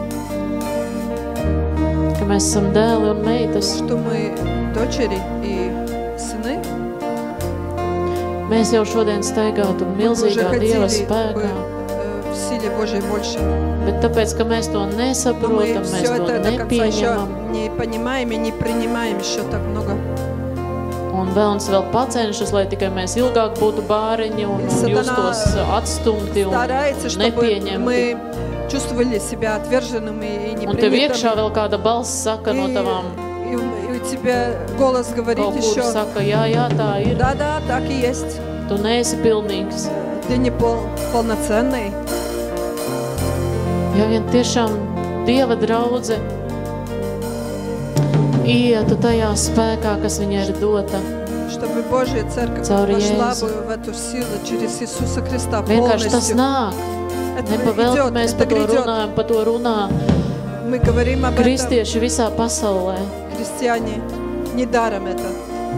ka mēs esam dēli un meitas, что мы дочери и сыны, mēs jau šodien staigātu мы уже milzīgā ходили Dieva бы spēkā, э, в силе Божьей больше. bet tāpēc, ka mēs to Но мы nesaprotam, mēs все to это до конца еще nepieņemam, не понимаем и не принимаем еще так много. un vēlns vēl pacenšas, lai tikai mēs ilgāk būtu bāriņi un, un Satana justos atstumti un Старается, чтобы nepieņemti. мы чувствовали себя отверженными и Un tev iekšā непринятыми. vēl kāda balss saka no tavām, И, и у тебя голос говорит kaut kur еще, saka, jā, jā, tā ir, да-да, так и есть. tu neesi pilnīgs. Ты не пол, полноценный. Ja vien tiešām Dieva draudze ietu tajā spēkā, kas viņai ir dota, Чтобы Божья Церковь Caur вошла Jēzu. бы в эту силу через Иисуса Христа vienkārši tas полностью. nāk. Это Nepavēlti идет, mēs это par to грядет. runājam, par to runā Мы говорим об этом, kristieši visā pasaulē. христиане, недаром это.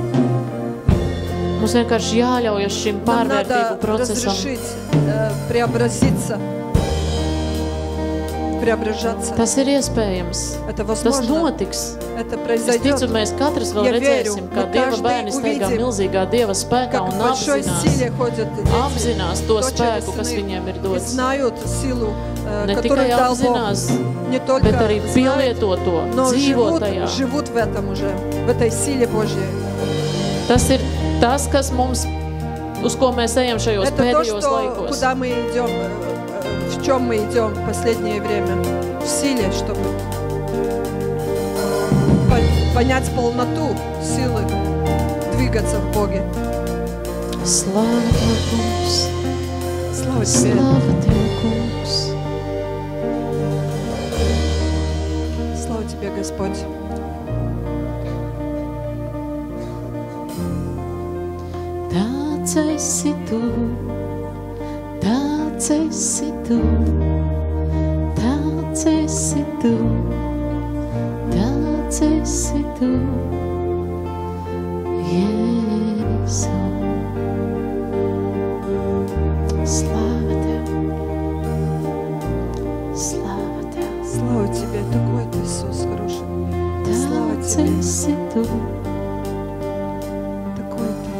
Mums vienkārši jāļaujas šim Нам pārvērtību надо procesam. разрешить э, преобразиться, преображаться. Tas ir iespējams. Это Tas возможно. notiks. Это Es произойдет. ticu, mēs katrs vēl Ja redzēsim, верю, kā мы Dieva каждый bērni steigā увидим, milzīgā Dieva spēkā Как un в большой apzinās, силе ходят дети, apzinās to дочери, spēku, kas сыны, viņiem ir и dots. знают силу, э, Ne которую tikai дал Бог. apzinās, Не только bet arī знают, pielieto to, но dzīvo живут, tajā. живут в этом уже, в этой силе Божьей. Tas ir tas, kas mums, uz ko mēs ejam šajos Это то, pēdējos что, laikos. куда мы идем, э, э, в чем мы идем в последнее время. В силе, чтобы пон- понять полноту силы, двигаться в Боге. Slava Tev, kungs! Слава Тебе. Slava Tev, kungs! Слава Тебе, Господь. Tāds esi tu, tāds esi tu, tāds esi tu, tāds esi tu, Jēzu. Slava Tev, slava Tev, Слава Тебе, такой Ты, Иисус, хороший. Slava tāds Тебе. esi tu. Такой Ты.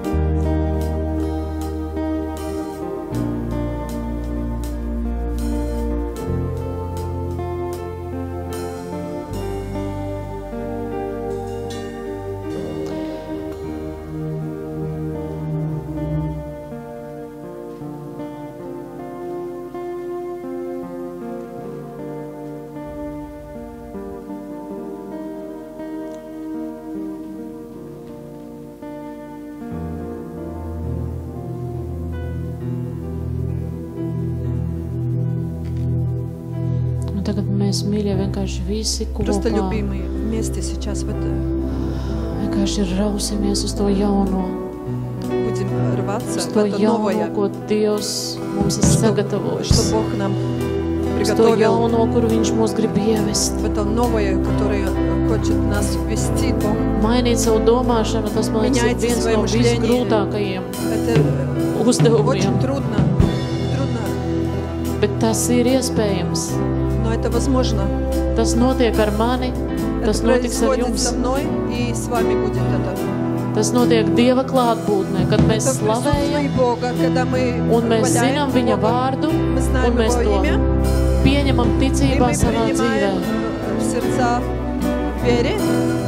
Un tagad mēs, mīļie, vienkārši visi Просто kopā любимые вместе сейчас в это vienkārši rausimies uz to jauno, будем рваться, uz в to это jauno, новое, ko Dievs mums ir что, что sagatavojis, Бог нам uz to приготовил, jauno, kuru Viņš mūs grib ievest. в это новое, которое хочет нас ввести Бог. Mainīt savu domāšanu, tas, man liekas, ir Меняйте viens свое no мышление. visgrūtākajiem Это э, uzdevumiem, очень трудно, трудно, bet tas ir iespējams. но это возможно. Tas notiek ar mani, tas Это notiks ar происходит jums. со мной, и с вами будет это. Tas notiek Dieva klātbūtnē, kad mēs Это в slavējam, присутствии Бога, когда мы un mēs валяем zinām Viņa Бога, vārdu, мы un знаем mēs Его to имя, pieņemam и ticībā мы savā dzīvē. принимаем э, в сердца в вере.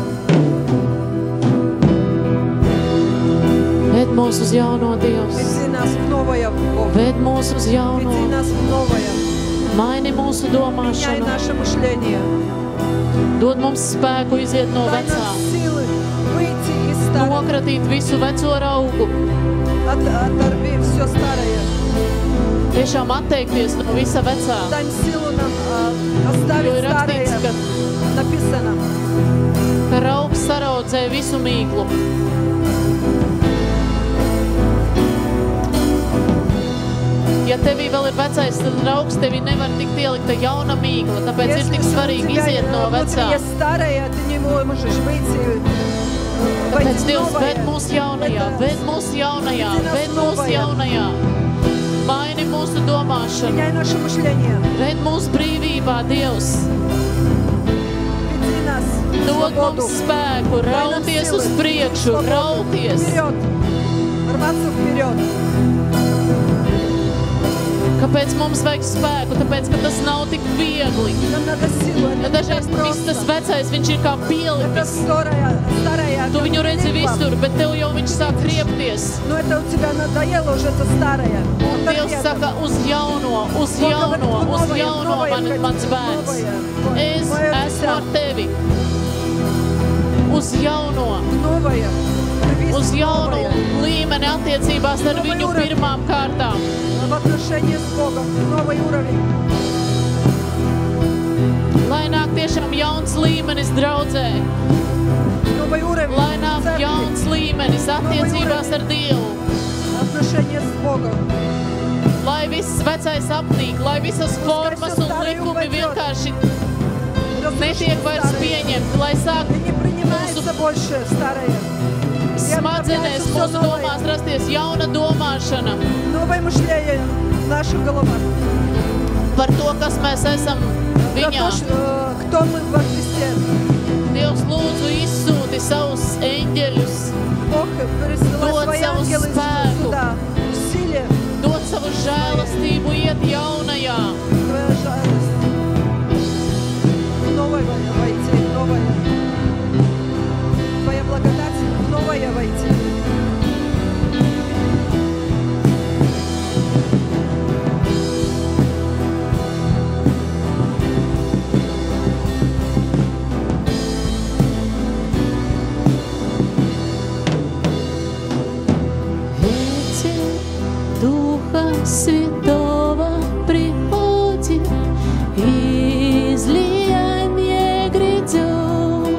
Ved mūs uz jauno Dievs, Веди нас в новое, Бог. ved mūs uz jauno, Веди нас в новое. maini mūsu Меняй domāšanu, наше мышление. dod mums spēku iziet no Дай vecā, нам силы выйти из старого. nokratīt visu veco raugu От, оторви все старое. tiešām atteikties no visa vecā. Дай им силу нам а, Jo оставить ir rakstīts, старое. ka, Написано. ka raugs saraudzē visu mīklu. Ja tevī vēl ir vecais, tad raugs tevī nevar tikt ielikta jauna mīkla, tāpēc ir tik svarīgi iziet no vecā. Есть старое, ты не можешь выйти. Tāpēc Dievs ved mūs jaunajā, ved mūs jaunajā, ved mūs jaunajā. Maini mūsu domāšanu, Меняй наше мышление. ved mūs brīvībā, Dievs. Веди нас в Dod свободу. mums spēku, Дай нам rauties силы, uz priekšu, свободу. rauties. Вперед. Рваться вперед. Kāpēc mums vajag spēku? Tāpēc, ka tas nav tik viegli. Нам надо силу. Ja Это не dažreiz так viss tas просто. vecais, viņš ir kā Это pielipis. старое, старое. Tu viņu redzi прилипло. visur, bet tev jau viņš sāk kriepties. Но это у тебя надоело уже, это старое. Un Оторви Dievs это. saka, uz jauno, uz Bog говорит, jauno, uz новое, jauno, новое man, хотим, mans bērns. новое. Es Мое esmu дитя. ar tevi. Uz jauno, Новое. Рвись uz в jaunu новое. līmeni attiecībās ar Новый viņu уровень. pirmām kārtām. В отношении с Богом. Новый уровень. Lai nāk tiešām jauns līmenis draudzē. Новый уровень. Lai nāk Церкви. jauns līmenis attiecībās ar Dievu. Отношения с Бogом. Lai viss vecais apnīk, lai visas formas un likumi vienkārši netiek vairs pieņemti, lai sāk И не принимается mūsu больше старое. smadzenēs, mūsu domās rasties jauna domāšana Новое мышление в наших головах. par to, kas mēs esam Про viņā. то, что, э, кто мы во Христе. Dievs, lūdzu, izsūti savus eņģeļus, Бог присылает Дод свои savu ангелы spēku. сюда. В силе dod savu žēlastību, iet jaunajā. твоя жалость. Новое войти, новое. Твоя благодать, новое войти. Ветер Духа Святого приходит, излияние грядет.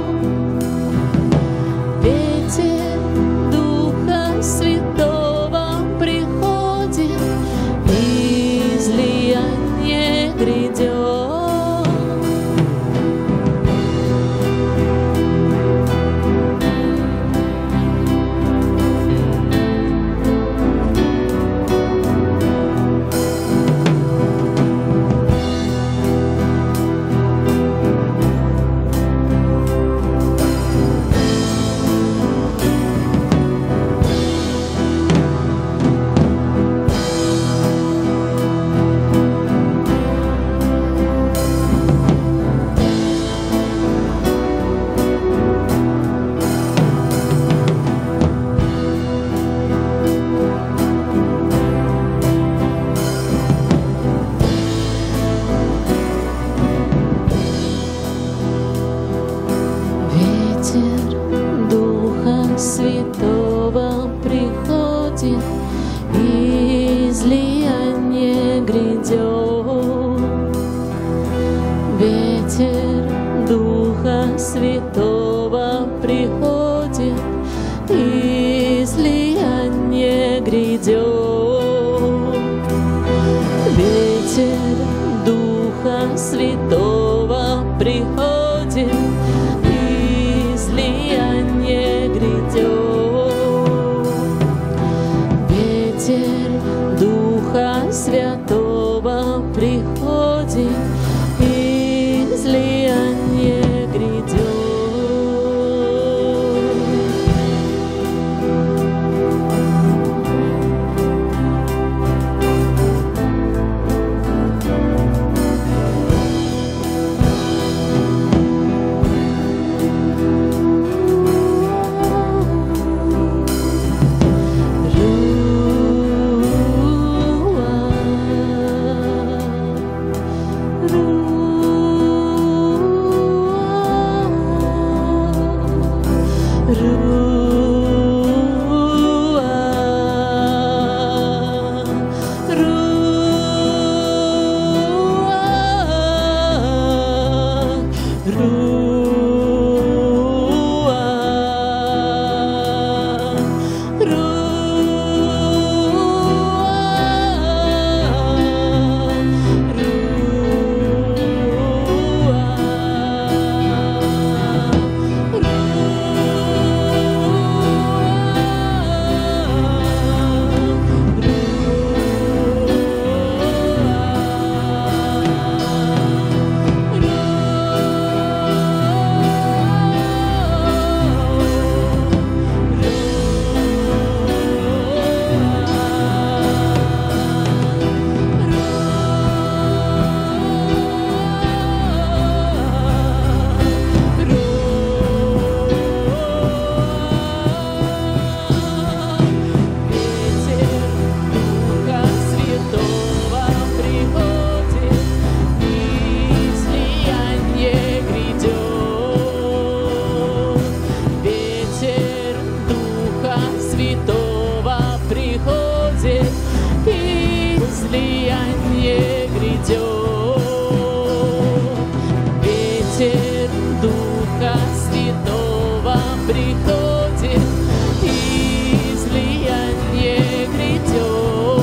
Ветер Духа Святого приходит, излияние грядет. Ветер Духа Святого приходит, излияние грядет. Ветер Духа Святого приходит, излияние грядет. Ветер Духа Святого приходит, излияние грядет. Ветер Духа Святого приходит, излияние грядет. слияние грядет. Ветер Духа Святого приходит, и слияние грядет.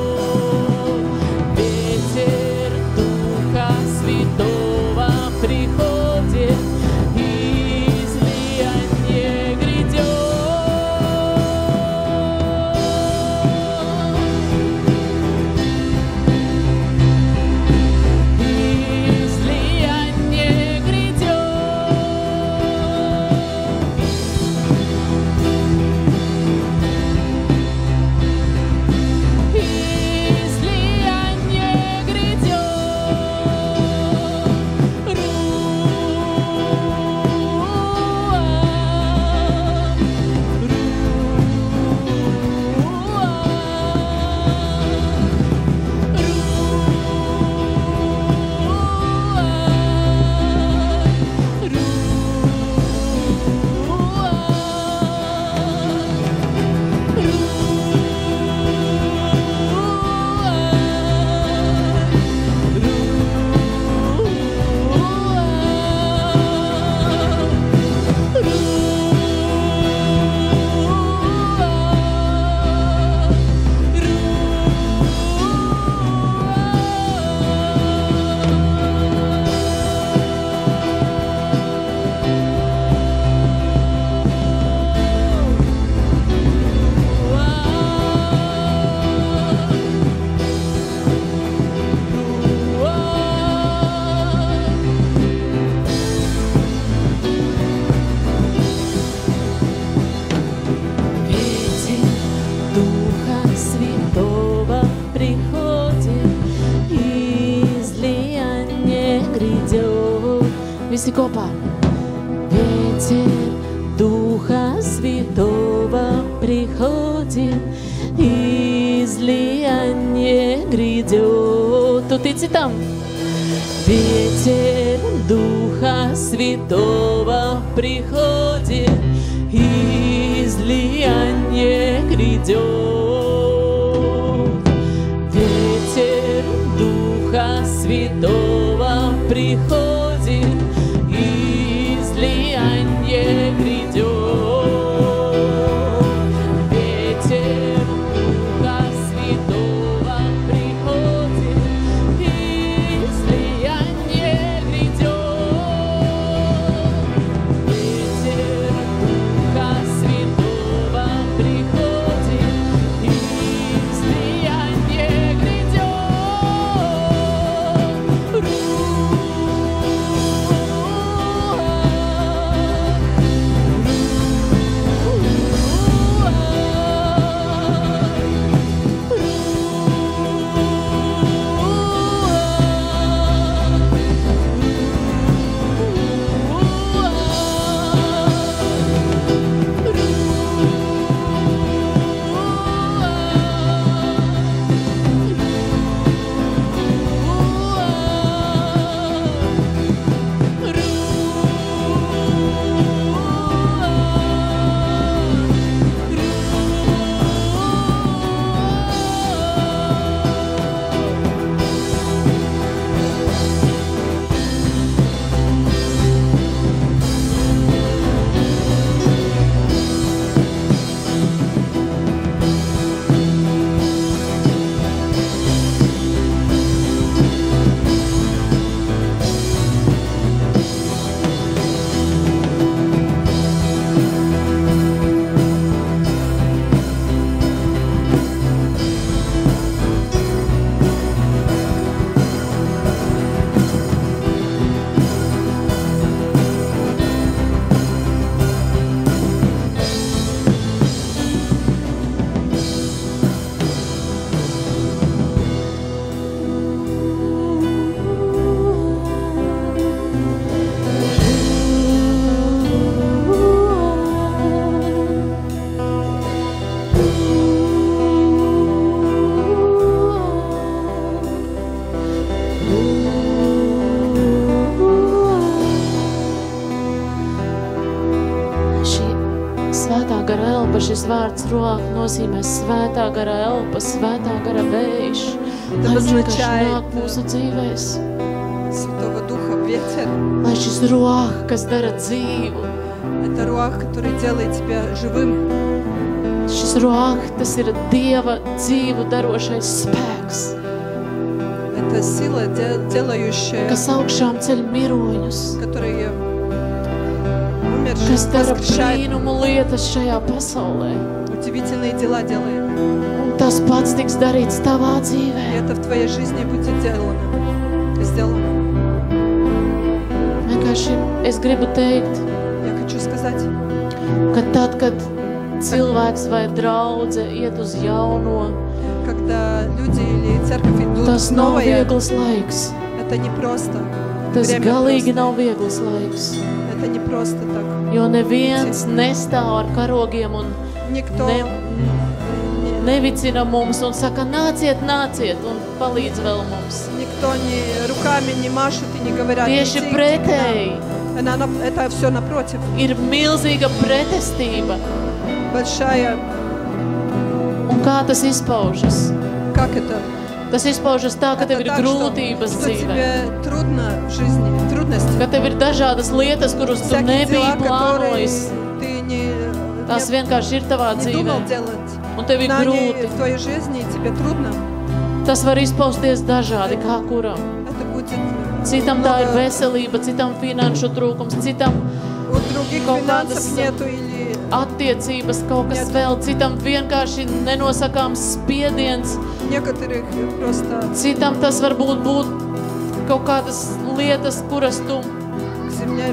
Ветер Духа Святого приходит, и слияние грядет. Visi kopā. Ветер Духа Святого приходит, и излияние грядет. Тут идти там. Ветер Духа Святого приходит, и излияние грядет. Ветер Духа Святого приходит, и излияние грядет. Ветер Духа Святого приходит, и излияние грядет. Ветер Духа Святого приходит, и излияние грядет. Šis vārds roka nozīmē svētā gara elpa, svētā gara vējš. Это lai viņš vienkārši возвращает nāk mūsu dzīvēs. Святого Духа ветер. Lai šis ruah, kas dara dzīvu, Это руах, который делает тебя живым. šis ruah, tas ir Dieva dzīvu darošais spēks, Это сила, де- делающая, kas augšām ceļ miroņus, которая kas умерших dara воскрешает, brīnumu lietas šajā pasaulē. удивительные дела делает. Un tas pats tiks darīts tavā И dzīvē. это в твоей жизни будет сделано. Сделано. Vienkārši es gribu teikt, Я хочу сказать, ka tad, kad cilvēks vai draudze iet uz jauno, когда люди или церковь идут tas в nav новое, viegls laiks. это не просто. Tas Время galīgi просто. nav viegls laiks. Это не просто так. Jo neviens nestāv ar karogiem un Никто ne, не, nevicina mums un saka, nāciet, nāciet un palīdz vēl mums. никто не руками не машут и не говорят, Tieši «Идите к pretēji нам». Она нап- это все напротив. ir milzīga pretestība. Большая, Un kā tas izpaužas? как это? Tas izpaužas tā, ka tev Это ir так, что, grūtības что dzīvē. тебе трудно в жизни, трудности. Ka tev ir dažādas lietas, kuras tu Всякие дела, nebija которые plānojis. ты не, Tās не, vienkārši ir tavā не dzīvē. думал делать. Un tev ir Но они grūti. в твоей жизни, и тебе трудно. Tas var izpausties dažādi, kā kuram. Это будет Citam tā ir много- veselība, citam finanšu trūkums, citam у других kaut финансов kādas нету или attiecības, kaut kas vēl, citam vienkārši nenosakāms spiediens, некоторых просто citam tas varbūt būt kaut kādas lietas, kuras tu к земле.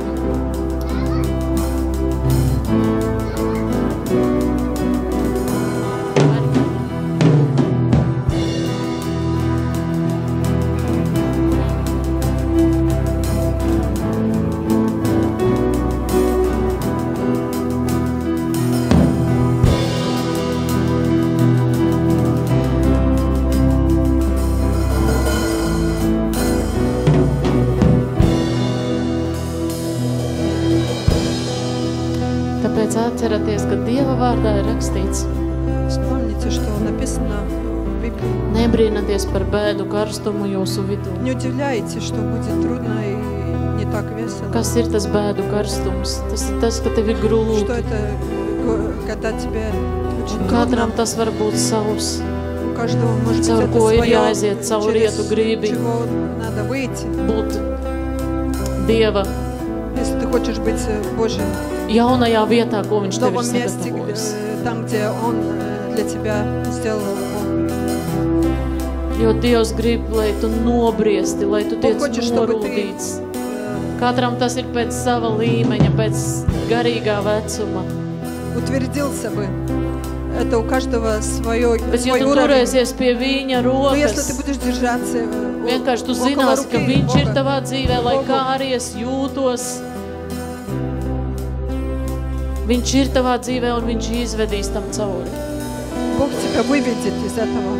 Tāpēc atceraties, ka Dieva vārdā ir rakstīts: Вспомните, что написано в Библии. nebrīnaties par bēdu karstumu jūsu vidū. Не удивляйтесь, что будет трудно и не так весело. Kas ir tas bēdu karstums? Tas ir tas, ka tev ir Что grūti. это, г- когда тебе очень Katram трудно. tas var būt savs. У каждого может быть Caur это ko ir свое, jāiziet, caur через rietu gribi. чего надо выйти. Būt Dieva Если ты хочешь быть Божьим jaunajā vietā, ko viņš в tev ir новом месте, sagatavojis. э, там, где Он э, для тебя сделал его. Jo Dievs grib, lai tu nobriesti, lai tu tiec Он хочет, чтобы ты norūdīts. э, Katram tas ir pēc sava līmeņa, pēc garīgā vecuma. утвердился бы. Это у каждого свое, Bet ja свой tu уровень. turēsies pie viņa Но если ты rokas, будешь держаться э, vienkārši tu около zināsi, ka руки viņš ir Бога, tavā dzīvē, lai Bogu. kā arī es jūtos. Viņš ir tavā dzīvē un viņš izvedīs tam cauri. Бог тебя выведет из этого.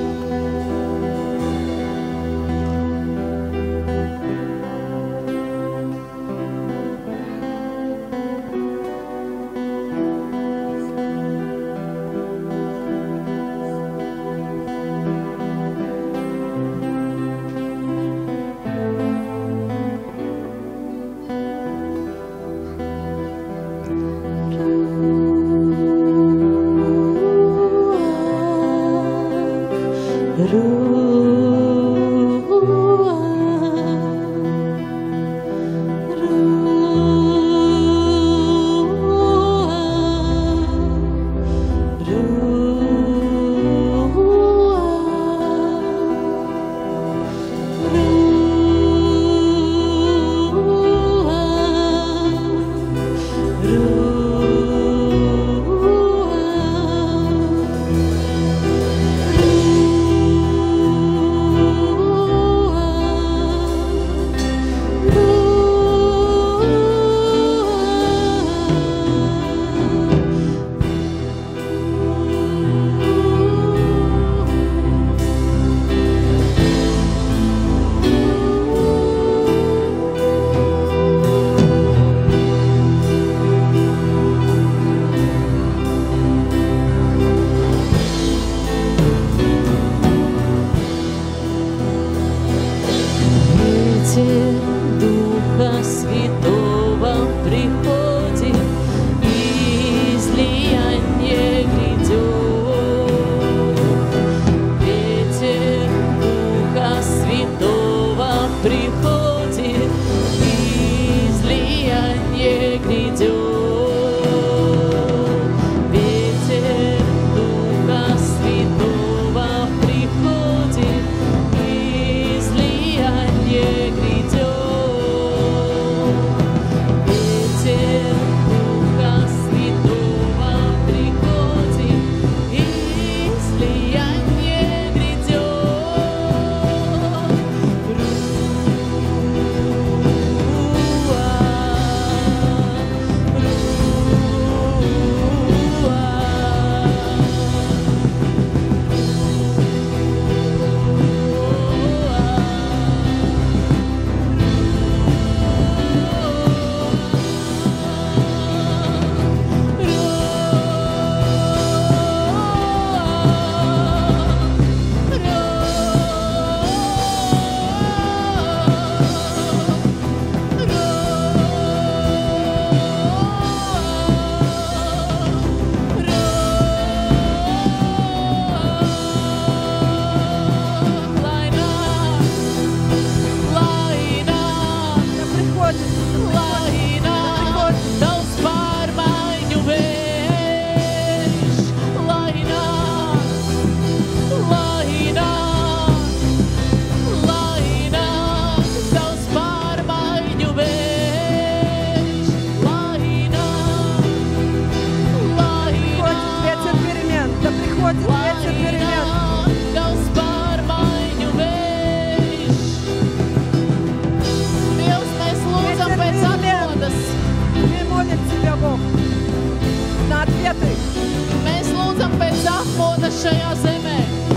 Ветер Духа Святого приходит, излияние грядет. Ветер Духа Святого приходит, излияние грядет. Ветер Духа Святого приходит, излияние грядет. Ветер Духа Святого приходит, излияние грядет. Šajā zemē.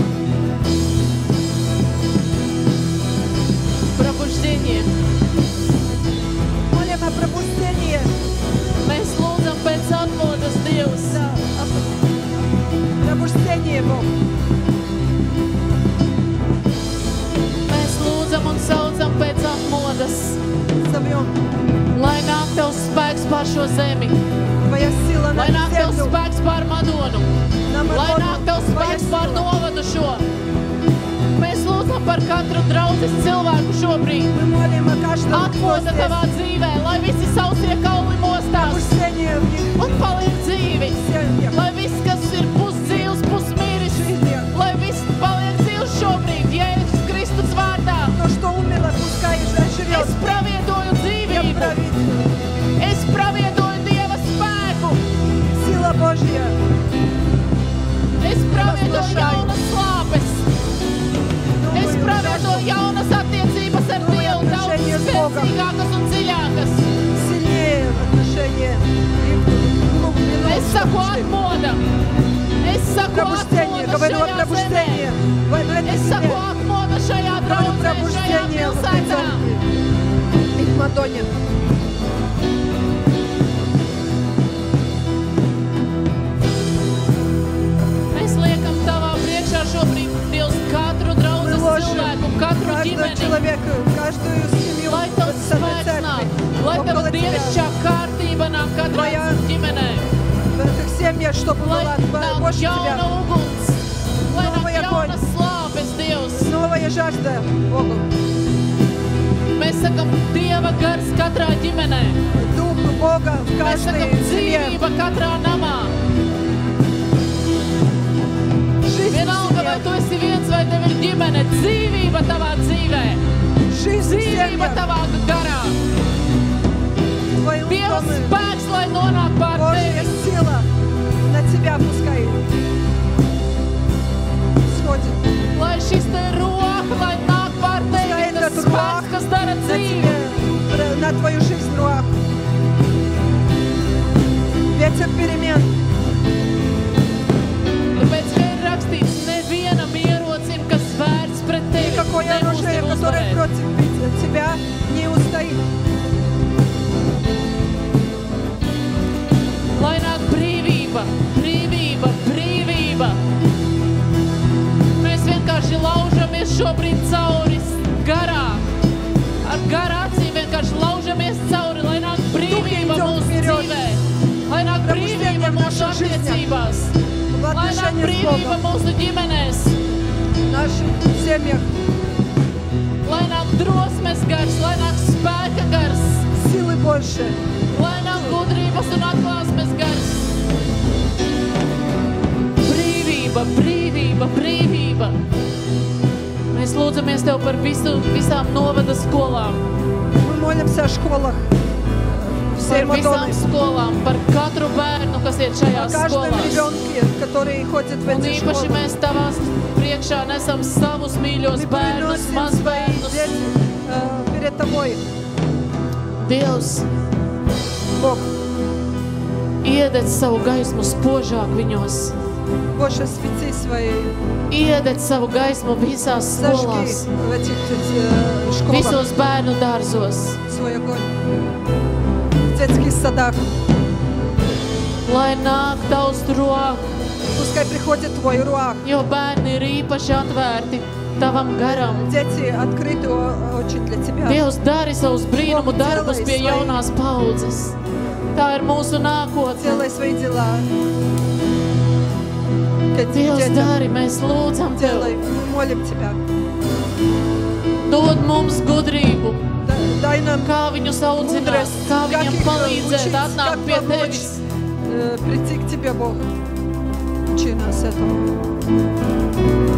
Пробуждение. Молим о пробуждении. Mēs lūdzam pēc atmodas, Dievs. Да, о пробуждении, Бог. Mēs lūdzam un saucam pēc atmodas. Зовем. Lai nāk Tavs spēks pār šo zemi. Твоя сила на Lai nāk Tavs землю. spēks pār Madonu. Lai nāk Tavs spēks pār novadu šo. Mēs lūdzam par katru draudzes cilvēku šobrīd. Мы молим о каждом, кто Atmoda здесь. Tavā dzīvē, lai visi sausie kauli mostās Пробуждение в них. un paliek dzīvi. Lai viss, kas ir pusdzīvs, pusmīris, lai viss paliek dzīvs šobrīd, Jēzus Kristus vārdā. То, что умерло, пускай живет. Es pravietoju Я dzīvību. правитель. Es pravietoju Dieva spēku. Сила Божья. Es pravietoju jaunas slāpes. Es pravietoju jaunas attiecības ar Dievu, daudz spēcīgākas un dziļākas. Сильнее в отношении и в глубину. Es saku atmoda. Es saku Пробуждение. atmoda Говорю о šajā zemē. пробуждении. В этой Es saku земле. atmoda šajā Говорю draudzē, šajā пробуждение в этой pilsētā. церкви. И в Мадоне. Mēs liekam Tavā priekšā šobrīd, Dievs, katru Мы draudzes ложим cilvēku, katru каждого ģimeni. человека, каждую семью Lai в Tavs этой spēks nāk, церкви. lai Tava Около тебя. dievišķā kārtība nāk katrā Твоя- ģimenē. В этих семьях, чтобы Lai была твоя nāk больше jauna тебя. uguns, lai nāk Новая jaunas slāpes, Dievs. Новая жажда Богу. Mēs sakam, Dieva gars katrā ģimenē. Дух Бога в Mēs каждой sakam, семье. dzīvība katrā namā. Жизнь в Vienalga, vai семье. tu esi viens vai tev ir ģimene, dzīvība tavā dzīvē, Жизнь в dzīvība семье. tavā garā. Твои Dieva устомы. spēks, lai nonāk pār Божья tevi. сила на тебя пускай сходит. Lai šis te roka, lai nāk pār tevi, Pускай tas этот spēks, руах kas dara на dzīvi. тебе, на твою жизнь руах. Ветер перемен. Tāpēc vien rakstīts, nevienam ierocim, kas vērts pret tevi, Никакое nebūs оружие, tevi которое uzvarēt. против тебя, не устоит. Lai nāk brīvība, brīvība, brīvība. Mēs vienkārši laužamies šobrīd cauri garā, ar garā. attiecībās. в Lai nāk отношениях с brīvība Богом, mūsu ģimenēs. в наших семьях, Lai nāk drosmes gars, lai nāk spēka gars. силы больше. Lai nāk gudrības un atklāsmes gars. Brīvība, brīvība, brīvība. Mēs lūdzamies Tev par visu, visām novada skolām, Мы молимся о школах, всей par visām Мадонны, skolām, par katru bērnu, kas iet о šajās каждом skolās. ребенке, который ходит в Un эти īpaši школы. mēs Tavās priekšā nesam savus mīļos Мы bērnus, приносим своих mazbērnus. детей э, перед Тобой, Dievs, Бог. iededz savu gaismu spožāk viņos. Больше свети своей, Iededz savu gaismu visās зажги skolās, в этих э, школах visos bērnu dārzos. свой огонь. В детских садах. Lai nāk Tavs roka, Пускай приходит Твой руах. jo bērni ir īpaši atvērti Tavam garam. Дети открыты о- очень для Тебя. Dievs, dari savus brīnumu Lūk, darbus celēj pie svai- jaunās paudzes. Tā ir mūsu nākotne. Делай свои дела. К этим Dievs, детям. dari, mēs lūdzam Делай. Tev. Мы молим Тебя. Dod mums gudrību, Да- Дай нам kā viņus audzināt, mudroсть, kā как viņiem их palīdzēt учить, как atnākt pie помочь Tevis. э, прийти к Тебе, Бог. Учи нас этому.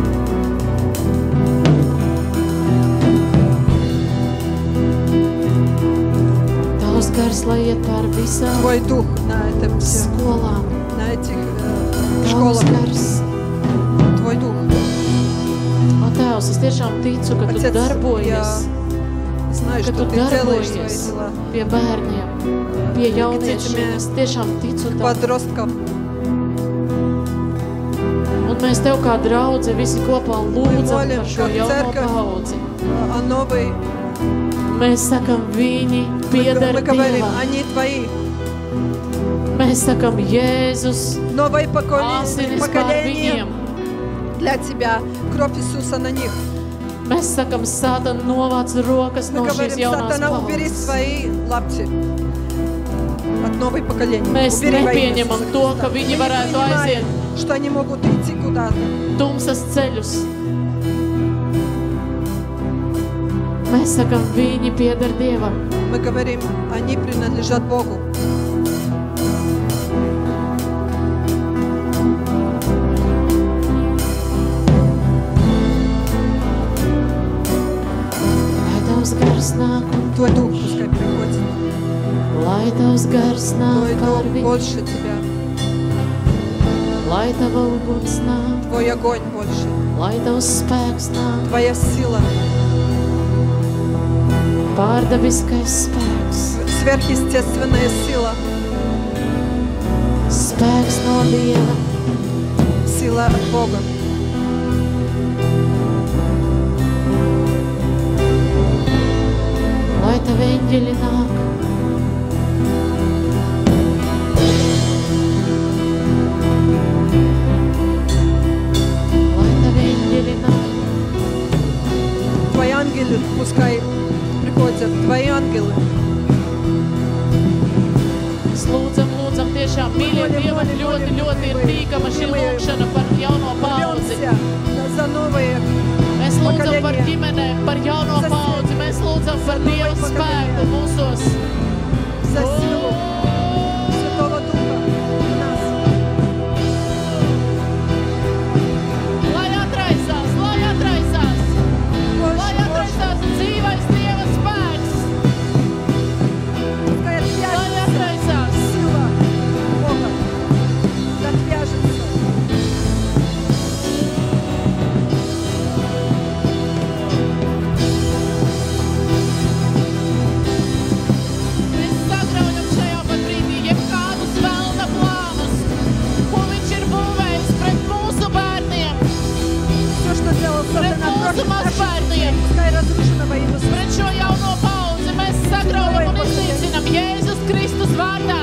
Tavs gars, lai iet pār visām Твой дух на этом всем, skolām. на этих э, Tavs школах. gars. Твой дух. O Tēvs, es tiešām ticu, ka Tu Отец, darbojies, я знаю, ka что Tu Ты делаешь свои darbojies дела. pie bērniem, pie К jauniešiem. детям, Es tiešām ticu к Tam. подросткам. Un mēs Tev kā draudze visi kopā lūdzam molim, par šo kā jauno cerka. paudzi. А новый, Mēs sakam, viņi мы, pieder мы говорим, Dievam. они Твои. Mēs sakam, Jēzus, Новое поколение, asinis pār поколение viņiem. для Тебя. Кровь Иисуса на них. Mēs sakam, Sātan novāc rokas Мы no šīs говорим, jaunās Сатана, убери paudzes. свои лапти от новой поколения. Mēs Убери во имя nepieņemam Иисуса to, Христа. ka Мы viņi не varētu принимаем, aiziet что они могут идти куда-то. tumsas ceļus. Mēs sakam, viņi pieder Dievam. Мы говорим, они принадлежат Богу. Lai Tavs gars nāk, un Твой дух пускай приходит. lai Tavs gars nāk Твой pār дух viņiem. больше Тебя. Lai Tava uguns nāk, Твой огонь больше. lai Tavs spēks nāk, Твоя сила. pārdabiskais spēks, Сверхъестественная сила. spēks no Dieva. Сила от Бога. Lai Tavi eņģeļi nāk, lai Tavi eņģeļi nāk, Твои ангелы пускай приходят. Твои ангелы. Mēs lūdzam, lūdzam tiešām, mīļie Molim, Dievam, molim, ļoti, molim, ļoti ir molim, tīkama šī molim. lūkšana par jauno paudzi. Рвемся за новые. Mēs lūdzam par Поколение. ģimenēm, par jauno За paudzi. Mēs lūdzam par новое Dieva поколение. spēku mūsos. За силу Святого Духа в нас. Lai atraisās, lai atraisās, lai Больше, больше. atraisās dzīvais Dieva spēks, Пускай lai отвяжется atraisās. сила Бога. Отвяжется. Mēs sagraujam šajā pat brīdī jebkādus velna plānus, ko viņš ir būvējis pret mūsu bērniem, Все, что делал pret Сатана mūsu против наших mazbērniem, пускай разрушено во имя Иисуса. pret šo jauno paudzi. Mēs sagraujam un iznīcinam Jēzus Kristus vārdā.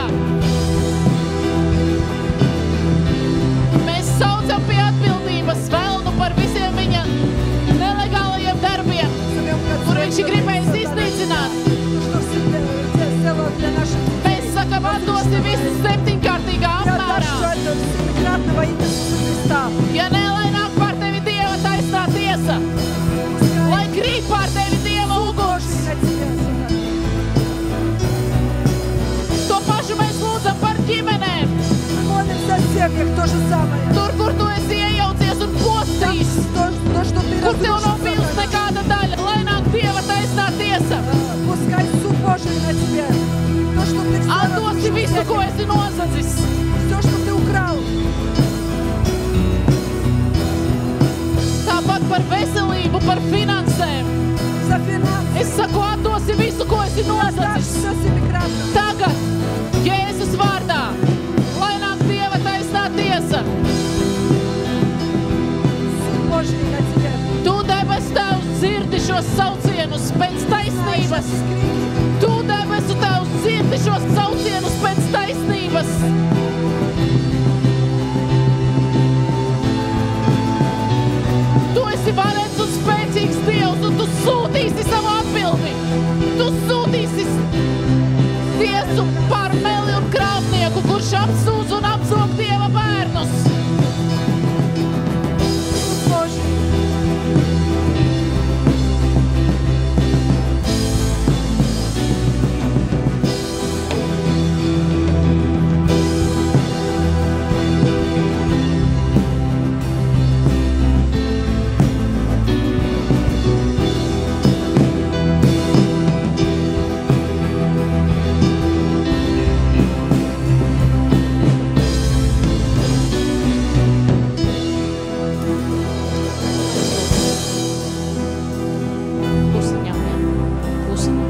Mēs saucam pie atbildības velnu par visiem viņa nelegālajiem darbiem, Зовем к kur отцу viņš ir gribējis Сатана. iznīcināt. То, что все сделал для наших детей. Mēs sakam, atdosi visu septiņkārtīgā И отдашь apmērā. это деревьях то же самое. Tur, kur tu esi iejaucies un postījis, То, то, что ты kur tev nav разрушил, bijis nekāda daļa, lai nāk Dieva taisnā tiesa. пускай суд Божий на тебе. То, что ты все Atdosi visu, ko esi nozadzis. все, что ты украл. Tāpat par veselību, par finansēm. За финансы. Es saku, atdosi visu, ko esi Отдашь nozadzis. все семикратно. Tagad, Jēzus vārdā, lai nāk Dieva taisnā tiesa. Суд Божий на тебе. Tu debes Tevs dzirdi šos saucienus pēc taisnības. Tu debesu Tevs dzirdi šos saucienus pēc taisnības. Tu esi varens un spēcīgs Dievs, un Tu sūtīsi savu atbildi. Tu sūtīsi tiesu pār meli un krāpnieku, kurš apsūdz un apzog Dieva bērnus. Суд Божий. Klusiņām, jā. Klusiņām.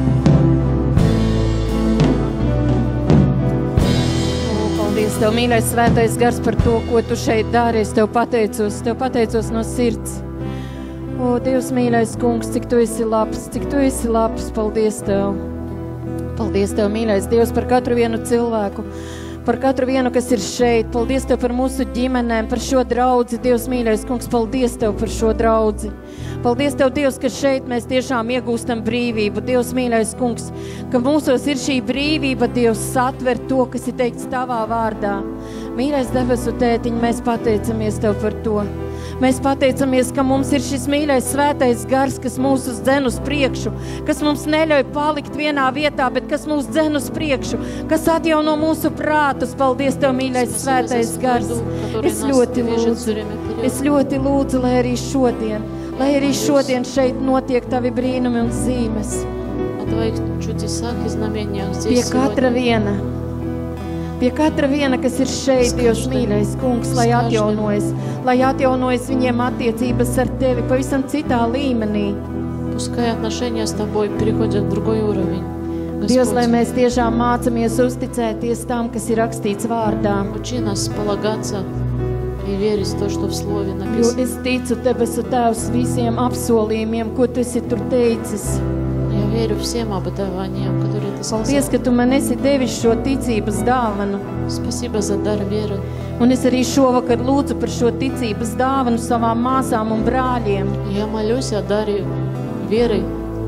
O, paldies Tev, mīļais svētais gars, par to, ko Tu šeit dari. Es Tev pateicos, Tev pateicos no sirds. O, Dievs, mīļais kungs, cik Tu esi labs, cik Tu esi labs. Paldies Tev. Paldies Tev, mīļais Dievs, par katru vienu cilvēku, par katru vienu, kas ir šeit. Paldies Tev par mūsu ģimenēm, par šo draudzi. Dievs, mīļais kungs, paldies Tev par šo draudzi. Paldies Tev, Dievs, ka šeit mēs tiešām iegūstam brīvību. Dievs, mīļais kungs, ka mūsos ir šī brīvība, Dievs, satver to, kas ir teikts Tavā vārdā. Mīļais debesu tētiņ, mēs pateicamies Tev par to. Mēs pateicamies, ka mums ir šis mīļais svētais gars, kas mūs uz dzen uz priekšu, kas mums neļauj palikt vienā vietā, bet kas mūs dzen uz priekšu, kas atjauno mūsu prātus. Paldies Tev, mīļais svētais gars. Es ļoti lūdzu, es ļoti lūdzu, lai arī šodien, lai arī šodien šeit notiek Tavi brīnumi un zīmes. О Твоих чудесах и знамениях Pie здесь katra сегодня. viena, pie katra viena, kas ir šeit, Dievs, mīļais kungs, lai atjaunojas, lai atjaunojas viņiem attiecības ar Tevi pavisam citā līmenī. Пускай отношения с Тобой переходят в другой уровень. Dievs, lai Господь, mēs tiešām mācamies uzticēties tam, kas ir rakstīts vārdā. учи нас полагаться и верить в то, что в Слове Jo написано. es ticu, Debesu Tēvs, visiem apsolījumiem, ko Tu esi tur teicis. Я верю всем обетованиям, которые Ты Paldies, сказал. ka Tu man esi devis šo ticības dāvanu. Спасибо за дар веры. Un es arī šovakar lūdzu par šo ticības dāvanu savām māsām un brāļiem. Я молюсь о даре веры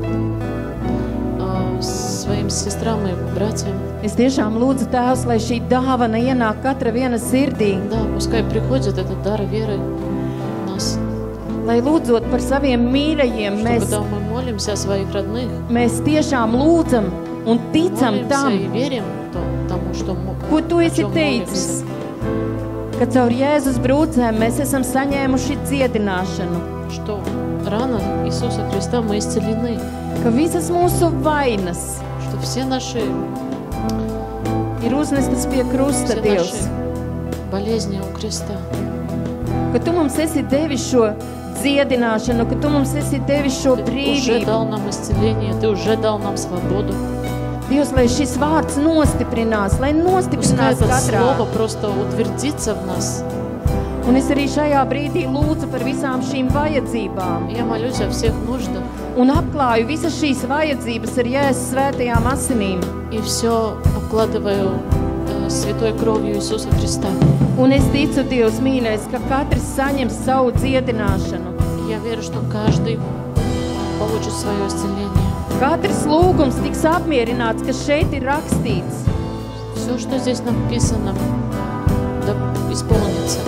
а, своим сестрам и братьям. Es tiešām lūdzu, Tēvs, lai šī dāvana ienāk katra viena sirdī. Да, пускай приходит этот дар веры в нас. Lai lūdzot par saviem mīļajiem, Что mēs, когда мы молимся о своих родных, mēs tiešām lūdzam un ticam молимся tam, и верим то- тому, что мо- ko Tu о esi чём teicis. молимся. Ka caur Jēzus brūcēm mēs esam saņēmuši dziedināšanu. Что рано Иисуса Христа мы исцелены. Ka visas mūsu vainas Что все наши, ir uznestas pie krusta, все Dievs. наши болезни у креста. Ka Tu mums esi devis šo dziedināšanu, ka Tu mums esi devis šo Ты уже brīvību. дал нам исцеление, Ты уже дал нам свободу. Dievs, lai šis vārds nostiprinās, lai Пускай nostiprinās это katrā. слово просто утвердится в нас. Un es arī šajā brīdī lūdzu par visām šīm vajadzībām Я молюсь о всех нуждах un apklāju visas šīs vajadzības ar Jēzus svētajām asinīm. и все обкладываю э, святой кровью Иисуса Христа. Un es ticu, Dievs, mīļais, ka katrs saņems savu dziedināšanu. И я верю, что каждый получит свое исцеление. Katrs lūgums tiks apmierināts, kas šeit ir rakstīts. Все, что здесь написано, да исполнится.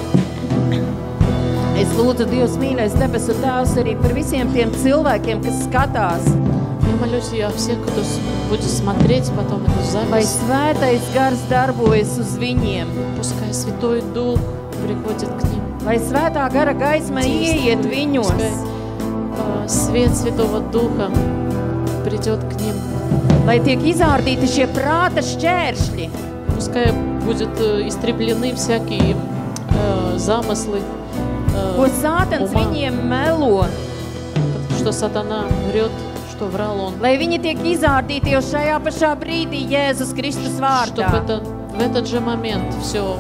Es lūdzu, Dievs, mīļais debesu Tēvs, arī par visiem tiem cilvēkiem, kas skatās Я молюсь и о всех, кто с- будет смотреть потом эту lai запись. svētais gars darbojas uz viņiem, Пускай Святой Дух приходит к ним. lai svētā gara gaisma ieiet Действует. viņos, Пускай э, свет Святого Духа придет к ним. lai tiek izārdīti šie prāta šķēršļi, Пускай будут э, истреблены всякие э, замыслы, э, ko sātans Umā. viņiem melo, что сатана врет, что врал он. lai viņi tiek izārdīti jau šajā pašā brīdī Jēzus Kristus Чтобы vārdā. это, в этот же момент все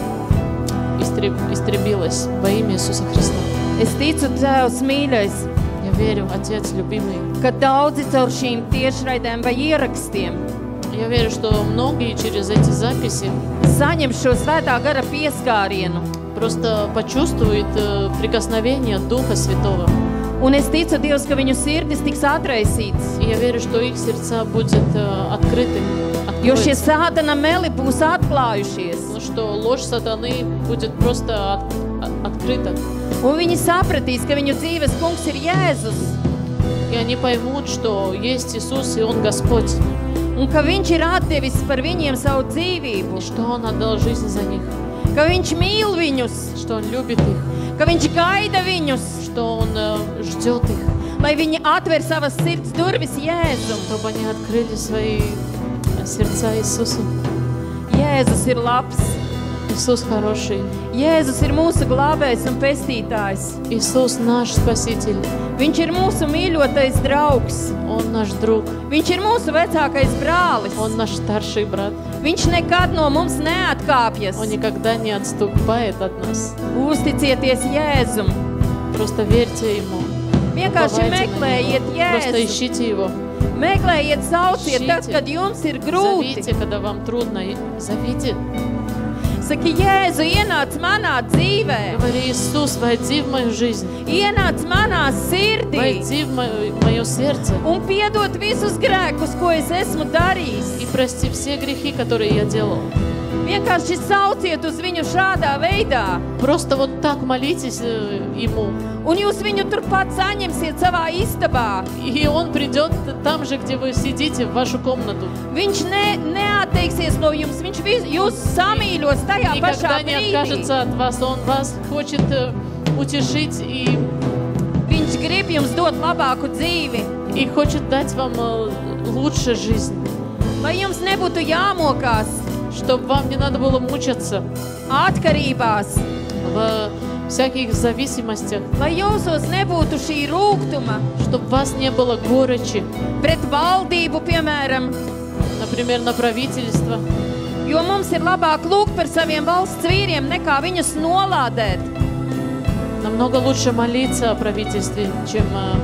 истребилось во имя Иисуса Христа. Es ticu, Tēvs mīļais, Я верю, Отец любимый. ka daudzi caur šīm tiešraidēm vai ierakstiem Я верю, что многие через эти записи saņem šo svētā gara pieskārienu. просто почувствуют э, прикосновение Духа Святого. Un es ticu, Dievs, ka viņu sirdis tiks atraisīts, И я верю, что их сердца будут э, открыты. jo šie откроются. sātana meli būs atklājušies. Ну, что ложь сатаны будет просто от- от- открыта. Un viņi sapratīs, ka viņu dzīves kungs ir Jēzus, И они поймут, что есть Иисус, и Он Господь. un ka viņš ir atdevis par viņiem savu И dzīvību, что Он отдал жизнь за них. ka viņš mīl viņus, Что Он любит их. ka viņš gaida viņus, Что Он э, ждет их. lai viņi atver savas sirds durvis Jēzum. Чтобы они открыли свои э, сердца Иисусу. Jēzus ir labs, Иисус хороший. Jēzus ir mūsu glābējs un pestītājs. Иисус наш Спаситель. Viņš ir mūsu mīļotais draugs, Он наш друг. viņš ir mūsu vecākais brālis, Он наш старший брат. viņš nekad no mums neatkāpjas. Он никогда не отступает от нас. Uzticieties Jēzum, Просто верьте Ему. vienkārši Уповайте на meklējiet Него. Просто Jēzu, ищите Его. meklējiet, sauciet tad, Ищите. kad jums ir grūti. Зовите, когда вам трудно. И Зовите. Saki, Jēzu, ienāc manā dzīvē, Говори, Иисус, войди в мою жизнь. ienāc manā sirdī Войди в мое, мое сердце. un piedod visus grēkus, ko es esmu darījis. И прости все грехи, которые я делал. Vienkārši sauciet uz viņu šādā veidā, Просто вот так молитесь э, Ему. un jūs viņu turpat saņemsiet savā istabā. И Он придет там же, где вы сидите, в вашу комнату. Viņš ne, neatteiksies no jums, viņš vis, jūs samīļos tajā pašā Никогда не brīdī. откажется от вас. Он вас хочет э, утешить и, Viņš grib jums dot labāku dzīvi, и хочет дать вам э, лучше жизнь. lai jums nebūtu jāmokās Чтобы вам не надо было мучаться atkarībās, в всяких зависимостях. lai jūsos nebūtu šī rūgtuma Чтобы вас не было горечи, pret valdību, piemēram, например, на правительство. jo mums ir labāk lūgt par saviem valsts vīriem, nekā viņus nolādēt. Намного лучше молиться о правительстве, чем э,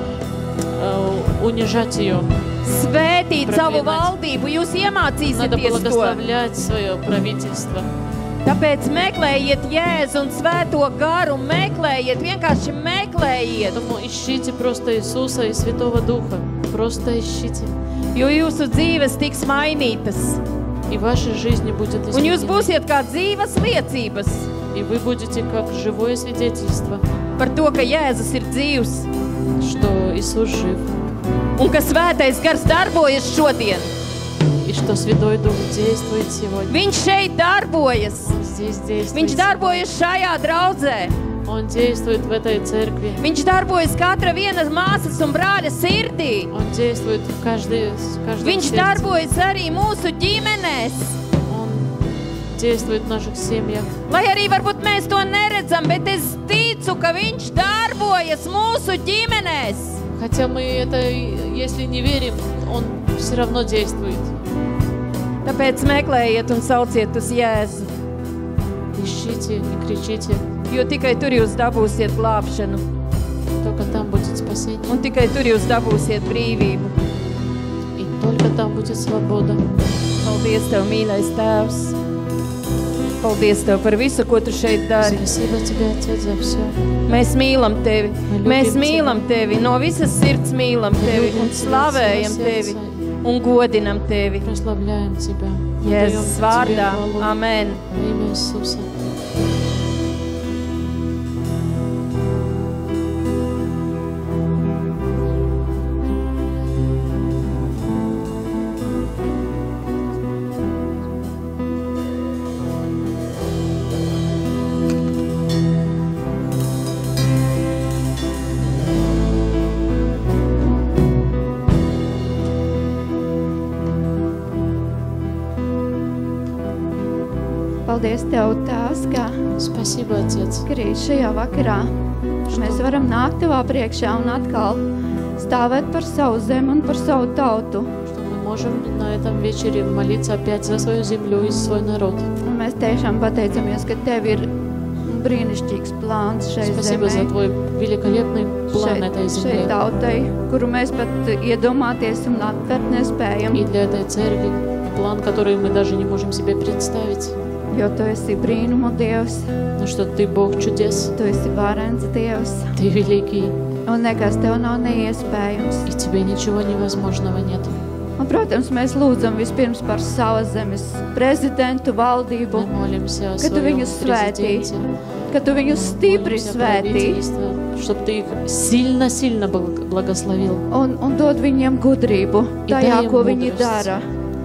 э, унижать ее. Svētīt savu Проклинать. valdību, jūs Надо iemācīsieties to. благословлять свое правительство. Tāpēc meklējiet Jēzu un svēto garu, meklējiet, vienkārši meklējiet, Поэтому ищите просто Иисуса и Святого Духа. Просто ищите. jo jūsu dzīves tiks mainītas. И ваша жизнь будет Un jūs изменена. būsiet kā dzīvas liecības И вы будете как живое свидетельство, par to, ka Jēzus ir dzīvs что Иисус жив. un ka svētais gars darbojas šodien. И что Святой Дух действует сегодня. Viņš šeit darbojas. Он здесь действует. Viņš darbojas šajā draudzē. Он действует в этой церкви. Viņš darbojas katra vienas māsas un brāļa sirdī. Он действует в каждой, в каждом Viņš сердце. darbojas arī mūsu ģimenēs. Он действует в наших семьях. Lai arī varbūt mēs to neredzam, bet es ticu, ka viņš darbojas mūsu ģimenēs. Хотя мы это, если не верим, Он все равно действует. Tāpēc meklējiet un sauciet uz Jēzu, Ищите и кричите. jo tikai tur jūs dabūsiet glābšanu, Только там будет спасение. un tikai tur jūs dabūsiet brīvību. И только там будет свобода. Paldies Tev, mīļais Tēvs! Paldies Tev par visu, ko Tu šeit dari! Спасибо Тебе, Отец, за все. Mēs mīlam Tevi, Mēs mēs ļubim mīlam Tevi, no visas sirds mīlam Tevi un ļubim Tevi slavējam no Tevi sirds. un godinam Tevi. Прославляем Тебя. Jēzus Отдаем vārdā. Тебе хвалу. Amen. Во имя Иисуса. Paldies Tev tās, ka Спасибо, Отец, arī šajā vakarā mēs varam nākt Tevā priekšā un atkal stāvēt par savu zemi un par savu tautu. что мы можем на этом вечере молиться опять за свою землю и свой народ. Un mēs tiešām pateicamies, ka Tev ir brīnišķīgs plāns šai Спасибо за zemē, Твой великолепный план šai, этой šai земле tautai, kuru mēs pat iedomāties un aptvert nespējam, и для этой церкви, план, который мы даже не можем себе представить. jo Tu esi brīnumu Dievs, Но что Ты Бог чудес, Tu esi varens Dievs, Ты великий, un nekas Tev nav neiespējams. и Тебе nичего невозможного нет. Un, protams, mēs lūdzam vispirms par savas zemes prezidentu, valdību, Мы молимся о Ka Tu своем viņus svētī, президенте, ka Tu viņus stipri молимся о svētī правительстве, чтобы Ты их сильно-сильно благ- благословил un, un dod viņiem gudrību I tajā, daj im ko viņi mudrost. dara.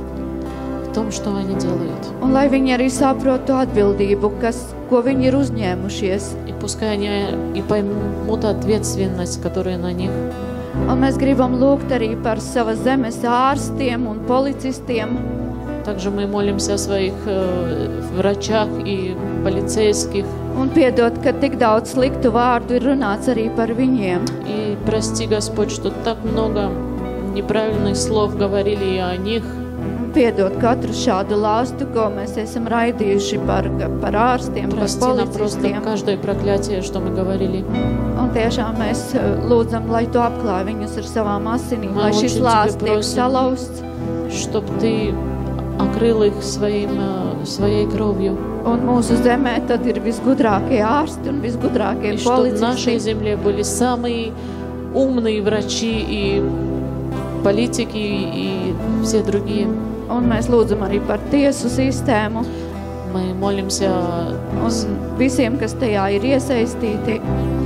в том, что они делают. Un lai viņi arī saprotu atbildību, kas, ko viņi ir uzņēmušies. И пускай они и поймут ответственность, которая на них. Un mēs gribam lūgt arī par savas zemes ārstiem un policistiem, Также мы молимся о своих э, врачах и полицейских. un piedod, ka tik daudz sliktu vārdu ir runāts arī par viņiem. И прости, Господь, что так много неправильных слов говорили и о них. Un piedod katru šādu lāstu, ko mēs esam raidījuši par, par ārstiem, par Прости нам просто policistiem. каждое проклятие, что мы говорили. Un tiešām mēs uh, lūdzam, lai Tu apklāj viņus ar savām asinīm, Мы lai šis очень lāsts тебя tiek просим. salauzts. Чтоб Ты окрыл их своим, э, своей кровью. Un mūsu zemē tad ir visgudrākie ārsti un visgudrākie И чтобы в нашей policisti. земле были самые умные врачи и политики и все другие. Un mēs lūdzam arī par tiesu sistēmu Мы молимся un visiem, kas tajā ir iesaistīti,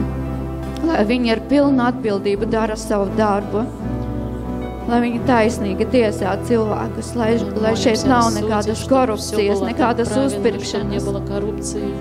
lai viņi ar pilnu atbildību dara savu darbu, lai viņi taisnīgi tiesā cilvēkus, lai, мы lai šeit молимся nav о суде, nekādas чтобы всё korupcijas, было nekādas так правильно, чтобы не uzpirkšanas. было коррупции,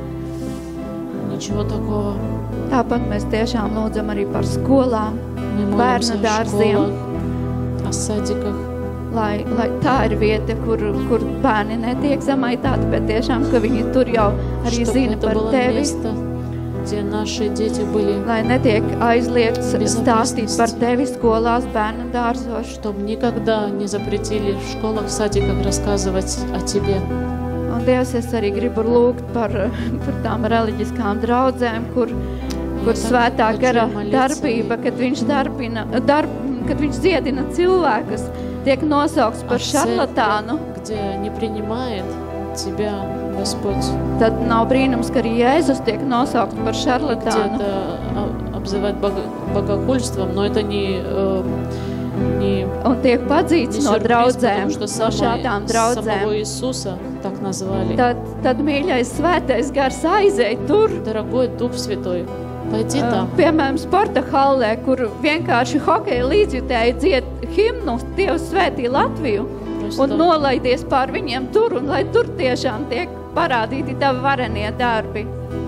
ничего такого. Tāpat mēs tiešām lūdzam arī par skolām, Мы молимся bērnu о dārziem, школах, о садиках, lai, lai tā ir vieta, kur, kur bērni netiek zamaitāti, bet tiešām, ka viņi tur jau arī чтобы zina это par было tevi, место, где наши дети были, lai netiek aizliegts stāstīt Безопасности. par tevi skolās, bērnu dārzos. чтобы никогда не запретили в школах, в садиках рассказывать о Тебе. Un Dievs, es arī gribu lūgt par, par tām reliģiskām draudzēm, kur, kur tā- svētā taču gara jāmaliec. darbība, kad viņš, darbina, darb, kad viņš dziedina cilvēkus, tiek nosaukts par А церковь, šarlatānu. где не принимает Тебя, Господь, Tad nav brīnums, ka arī Jēzus tiek nosaukts par где šarlatānu. это а, обзывают бого- богохульством, но это не, э, не, Un tiek padzīts не no сюрприз, draudzēm, потому что no самое- šādām draudzēm. самого Иисуса так назвали. Tad, tad mīļais svētais gars aizēj tur, Дорогой Дух Святой, pойди uh, там. piemēram, sporta hallē, kur vienkārši hokeja līdzjutēji dzied himnu Dievs svētī Latviju Просто un nolaidies pār viņiem tur, un lai tur tiešām tiek parādīti tavi varenie darbi.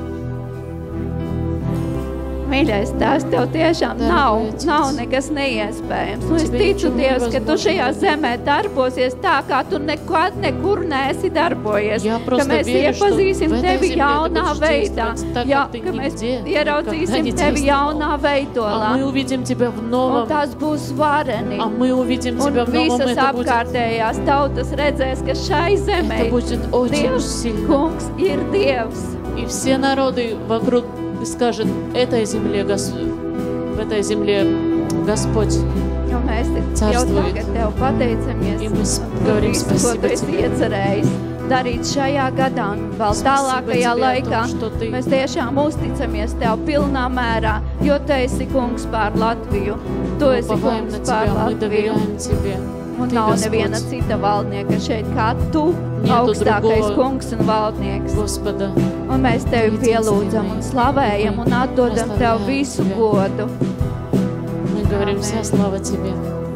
Mīļais tās, tev tiešām Darbojies, nav, Jēzus. nav nekas neiespējams. Un es Тебе ticu, ничего Dievs, ka tu невозможно. šajā zemē darbosies tā, kā tu nekad nekur neesi darbojies. Я Ka просто mēs верю, что iepazīsim в этой tevi земле ты jaunā будешь veidā. действовать так, Jā, как ты ka mēs нигде ieraudzīsim никогда не tevi действовал. jaunā veidolā. А мы увидим Тебя в Un новом, tas būs vareni. а мы увидим Un Тебя в новом, visas это будет, apkārtējās tautas redzēs, ka šai zemē это будет очень Dievs, сильно. kungs, ir Dievs. И все народы вокруг скажут, этой земле, Гос- в этой земле Господь. Jo mēs jau Царствует. tagad Tev pateicamies И мы с- par говорим visu, ko спасибо Tu esi Тебе. iecerējis darīt šajā gadā un vēl Спасибо tālākajā Тебе о том, laikā. что Ты Mēs tiešām uzticamies Tev pilnā mērā, jo Tu esi kungs pār Latviju. Tu esi уповаем kungs на pār Тебя, мы Latviju. доверяем Тебе. Un Ты, nav Господь. neviena cita valdnieka šeit kā Tu, Nietu augstākais другого kungs un valdnieks. Господа, Un mēs Tevi Единственный, pielūdzam un slavējam un atdodam Tev прославляем visu Тебя. godu. мы говорим вся Аминь. слава Тебе.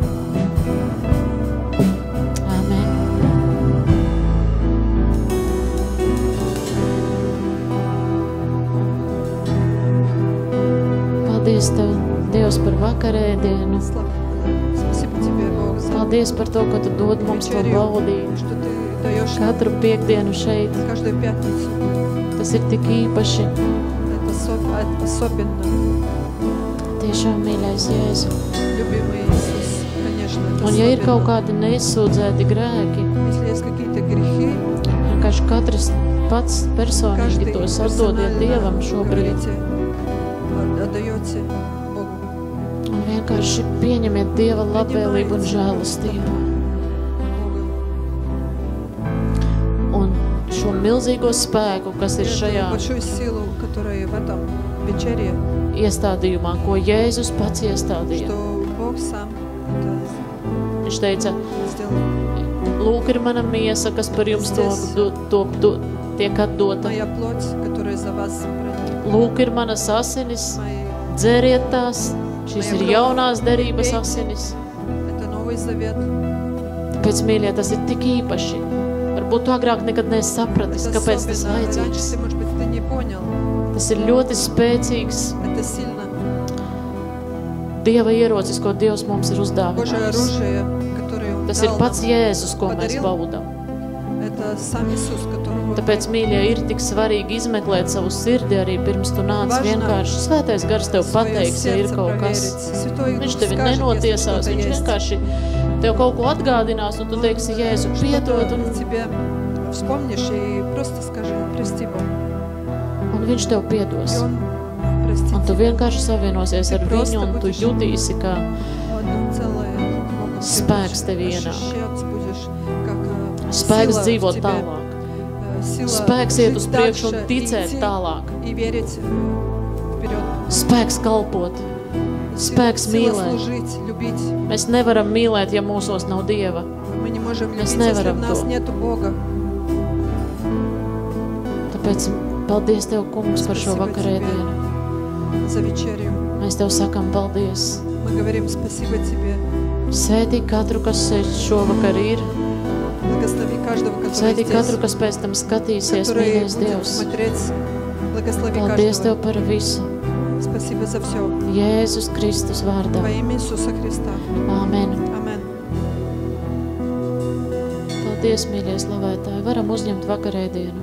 Аминь. Paldies Tev, Dievs, par vakarēdienu. Слава. Спасибо тебе, Бог, за Paldies par to, ka Tu dod mums to вечерю, baudīt. что ты даешь нам katru piekdienu šeit. каждую пятницу. Tas ir tik īpaši. Это особ- особенно. Tiešām, mīļais Jēzu. Любимый Иисус, конечно, это Un ja ir kaut особенно. kādi neizsūdzēti grēki, Если есть какие-то грехи, vienkārši katrs pats personīgi каждый tos atdodiet Dievam персонально šobrīd. говорите, от- отдаете Богу. Un vienkārši pieņemiet Dieva labvēlību un žēlastību. Un šo milzīgo spēku, kas ir šajā Большую силу, которая в этом вечере, iestādījumā, ko Jēzus pats iestādīja. что Бог сам это Viņš teica, сделал. lūk, ir mana miesa, kas par jums to, do, to, to, tiek atdota. Моя плоть, которая за вас пролита. Lūk, ir manas asinis, Мои- dzeriet tās. Šis ir jaunās derības asinis. Это Новый Завет. Tāpēc, mīļie, tas ir tik īpaši. Varbūt tu agrāk nekad neesi sapratis, Это kāpēc tas особенно. Раньше vajadzīgs. ты, может быть, ты не понял. Tas ir ļoti spēcīgs Это сильно. Dieva ierocis, ko Dievs mums ir Божье uzdāvinājis. оружие, которое Он Tas ir дал pats нам. Jēzus, ko mēs Padaril. baudam. Это сам Иисус, которого Tāpēc, mīļie, ir tik svarīgi izmeklēt savu sirdi arī pirms tu nāc Важно vienkārši. Svētais gars tev свое pateiks, ja ir сердце kaut kas. проверить. Святой Дух Viņš tevi скажет, если nenotiesās, что-то viņš есть. vienkārši tev kaut ko atgādinās, un tu teiksi, Jēzu, piedod, un, Что-то тебе вспомнишь и просто скажи, прости Бог. un viņš tev И piedos. Он простит Un tu тебя. vienkārši savienosies ar Tu viņu, просто un tu будешь jutīsi, kā В одно целое Богом ты Спēks будешь tevi ienāk. ощущать будешь, как э, spēks сила в dzīvot тебе, tālāk. э, сила Spēks iet жить uz priekšu un дальше, ticēt идти tālāk. и верить э, вперед. Spēks kalpot. Сила- Spēks сила mīlēt. служить, любить. Mēs nevaram mīlēt, ja mūsos nav Dieva. Мы не можем Mēs любить, если nevaram в нас to. нету Бога. Tāpēc paldies Tev, Kungs, par šo Spasiba vakarēdienu. За вечерю. Mēs Tev sakam paldies. Мы говорим спасибо Тебе. Svētī katru, kas šeit šovakar ir. Благослови каждого, который Svētī здесь, katru, kas pēc tam skatīsies, который mīļais будет Dievs. смотреть. Благослови Paldies Tev каждого. par visu. Спасибо за все. Jēzus Kristus vārdā. Во имя Иисуса Христа. Āmen. Амен. Paldies, mīļie slavētāji. Varam uzņemt vakarēdienu.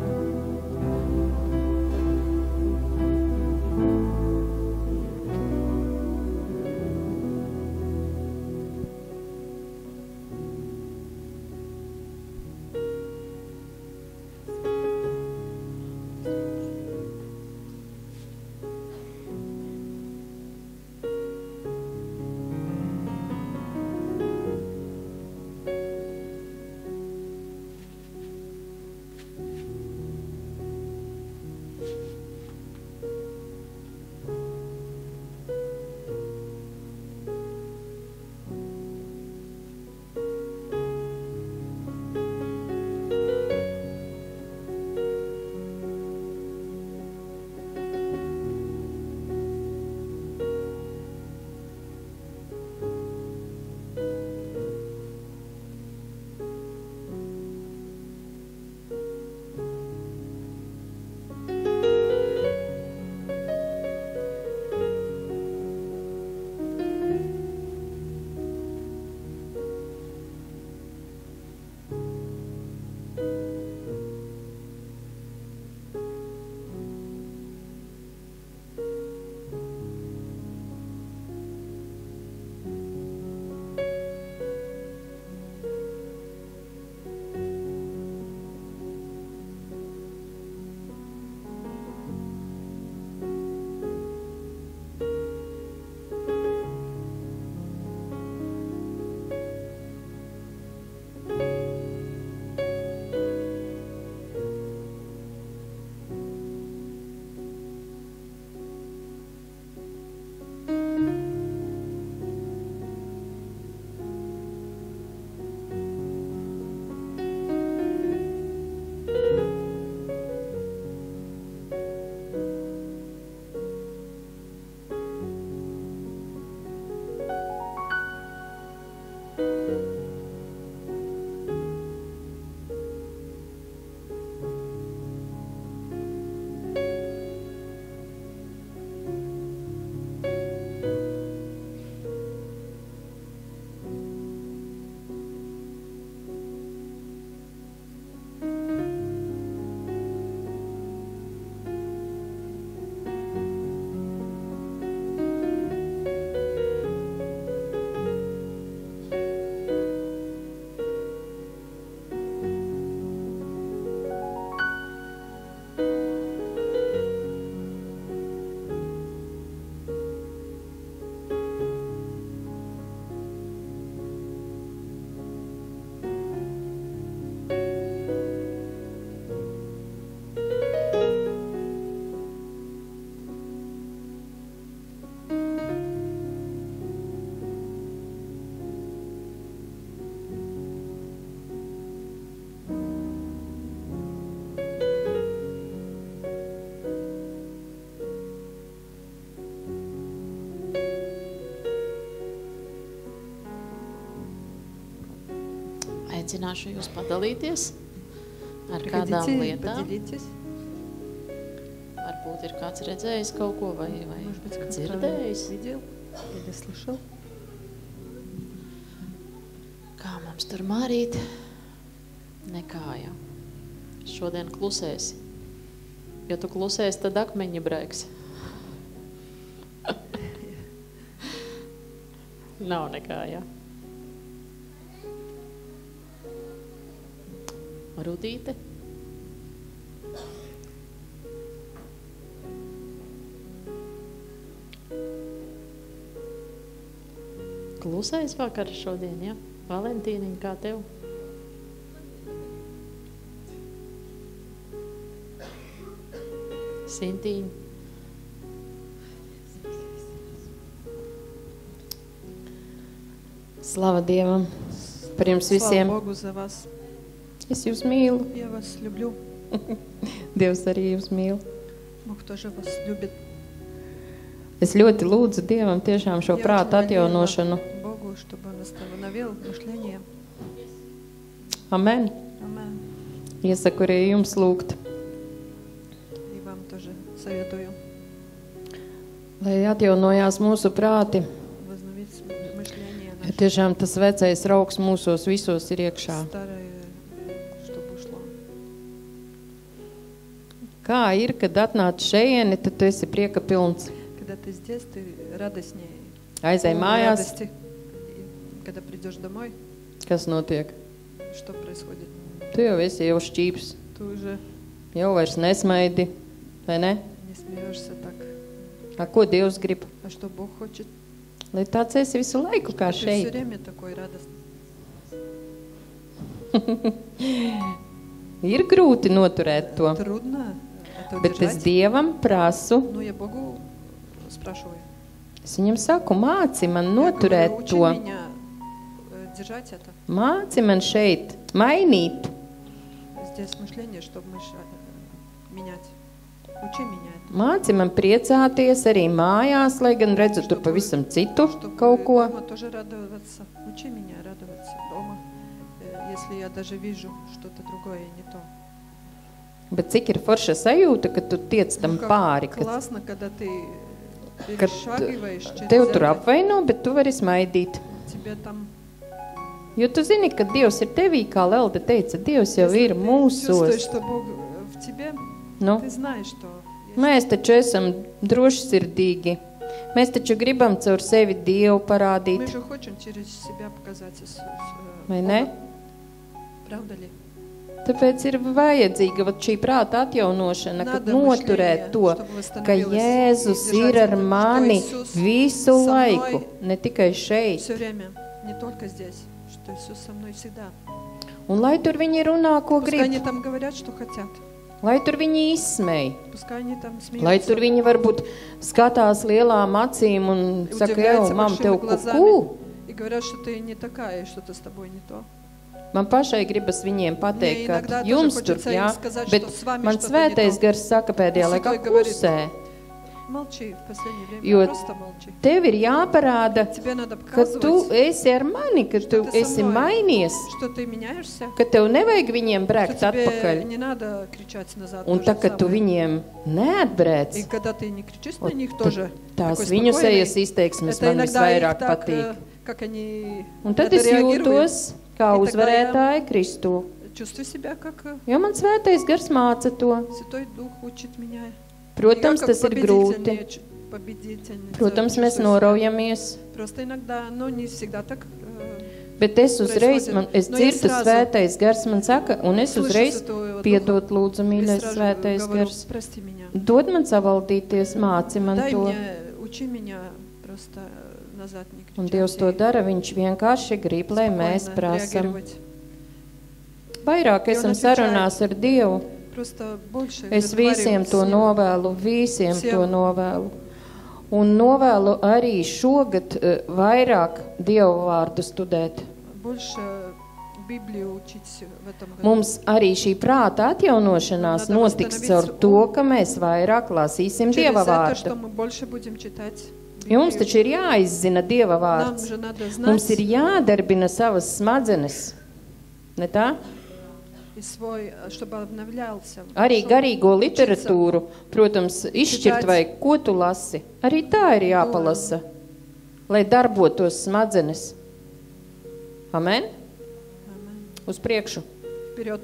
aicināšu jūs padalīties ar kādām Приходите, lietām. поделитесь. Varbūt ir kāds redzējis kaut ko vai, vai Может быть, кто-то dzirdējis. видел или слышал. Kā mums tur mārīt? Nekā jau. Šodien klusēsi. Ja tu klusēsi, tad akmeņi brēks. Nav nekā, jā. Rudīte. Klusējis vakar šodien, jā? Valentīniņ, kā tev? Sintīņ. Slava Dievam par jums visiem. Слава Богу за вас. Es jūs mīlu. Я вас люблю. Dievs arī jūs mīl. Бог тоже вас любит. Es ļoti lūdzu Dievam tiešām šo Я prātu очень молила atjaunošanu. Богу, чтобы Он остановил мышление. Amen. Amen. Iesaku arī jums lūgt, И вам тоже советую lai atjaunojās mūsu prāti. возновить мышление Ja наше tiešām tas vecais rauks mūsos visos ir iekšā. старое, чтобы ушло. Kā ir, kad atnāc šejieni, tad tu esi prieka pilns. Когда ты здесь, ты радостнее. Aizej полный mājās, радости. И когда придешь домой, kas notiek? что происходит? Tu jau esi jau šķīps, Ты уже jau vairs nesmaidi, vai ne? не смеешься так. A, ko Dievs grib? А что Бог хочет? Lai tāds esi visu laiku kā Ты все šeit. время такой радостный. Ir grūti noturēt to, Трудно это bet es удержать. Dievam prasu, Но я Богу спрашиваю. es viņam saku, māci man Я говорю, noturēt учи to, меня э, держать это. māci man šeit, mainīt. Здесь мышление, чтобы мыш- э, менять. Учи меня это. Māci man priecāties arī mājās, lai gan redzu tu pavisam citu Чтобы kaut ko. дома тоже радоваться. Учи меня радоваться дома, э, если я даже вижу что-то другое, не то. Bet cik ir forša sajūta, ka tu tiec tam Ну, как pāri, ka, классно, когда ты ka перешагиваешь через tev tur это, apvaino, bet tu vari smaidīt. тебе там... Jo tu zini, ka Dievs ir tevī, kā Lelda teica, Dievs jau Если ir ты чувствуешь, mūsos. что Бог э, в тебе, Nu, ты знаешь, что... есть. mēs taču esam drošsirdīgi. Mēs taču gribam caur sevi Dievu Мы parādīt. же хотим через себя показать с- с- э, Vai Бога. ne? Правда ли? Tāpēc ir vajadzīga vat šī prāta atjaunošana, kad Надо noturēt мышление, to, чтобы ka восстановилось, Jēzus и ir держать ar это, mani что Иисус visu со мной laiku, ne tikai šeit. все время, не только здесь, что Иисус со мной всегда. Un lai tur viņi runā, ko Пускай они grib, там говорят, что хотят. lai tur viņi izsmej, Пускай они там lai смеются. tur viņi varbūt skatās lielām acīm un и saka, удивляются jau, mam, большими tev глазами kuku. И говорят, что ты не такая, и что-то с тобой не то. Man pašai gribas viņiem pateikt, Мне ka иногда тоже jums tur, хочется jā, им сказать, bet что с вами man что-то не svētais то. gars saka pēdējā Святой laikā говорит, klusē. Молчи в последнее время, Jo просто молчи. tev ir jāparāda, Тебе надо ka tu показывать, esi ar mani, ka tu Что ты со esi мной. mainījies, что ты меняешься, ka tev nevajag viņiem что brēkt тебе atpakaļ. не надо кричать назад. Un то tā, же ka tu самое. viņiem neatbrēc, И когда ты не кричишь на Вот них tad тоже, tās такой viņu спокойный, sejas izteiksmes это man иногда их visvairāk так, patīk. э, как они Un tad это es реагируют. jūtos kā И тогда я- uzvarētāja Kristu. Чувствуй себя, как э, Jo man svētais gars māca to. Святой Дух учит меня. Protams, Я как tas ir grūti. победительница- победительница Protams, mēs чувствую себя. noraujamies. Просто иногда, но не всегда так. э, Bet es uzreiz, Происходит. man, es Но я dzirdu сразу svētais gars, man saka, un es слышу uzreiz Святого Духа, piedod lūdzu, и mīļais сразу svētais говорю, gars. прости меня. Dod man savaldīties, māci man Дай to. мне, учи меня просто назад не кричать. Un Dievs to и dara, viņš vienkārši grib, lai mēs спокойно prasam. реагировать. Vairāk Jo esam un sarunās ar Dievu. Просто больше Es разговаривать visiem с to Ним. novēlu, visiem Всем. to novēlu. Un novēlu arī šogad eh, vairāk Dievu vārdu studēt. Больше Библию учить в этом году. Mums arī šī prāta atjaunošanās Надо notiks caur восстановиться to, ka mēs vairāk lasīsim Через Dieva это, что vārdu. мы больше будем читать Jo mums Библию. taču ir jāizzina Dieva Нам vārds. же надо Mums ir знать, jādarbina savas smadzenes. Ne tā? и свой, чтобы обновлялся. Arī Шел garīgo учиться. literatūru, protams, izšķirt, vai ko tu lasi. Arī tā ir jāpalasa, lai darbotos smadzenes. Amen? Amen. Uz priekšu. Вперед.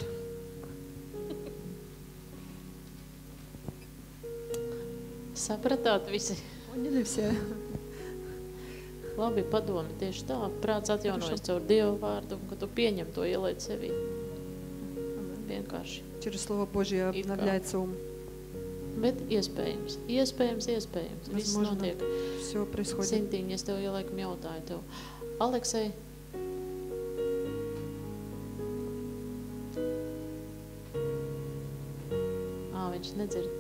Sapratāt visi? Поняли все? Labi padomi, tieši tā. Prāts atjaunojas caur Dievu vārdu, un ka tu pieņem to, ielaid sevī. Vienkārši. Через Слово Божье И обновляется ум. Bet iespējams, iespējams, iespējams. Viss Возможно, notiek. все происходит. Sintīņi, es tev ielaikam jautāju tev. Aleksei, ā, viņš nedzird.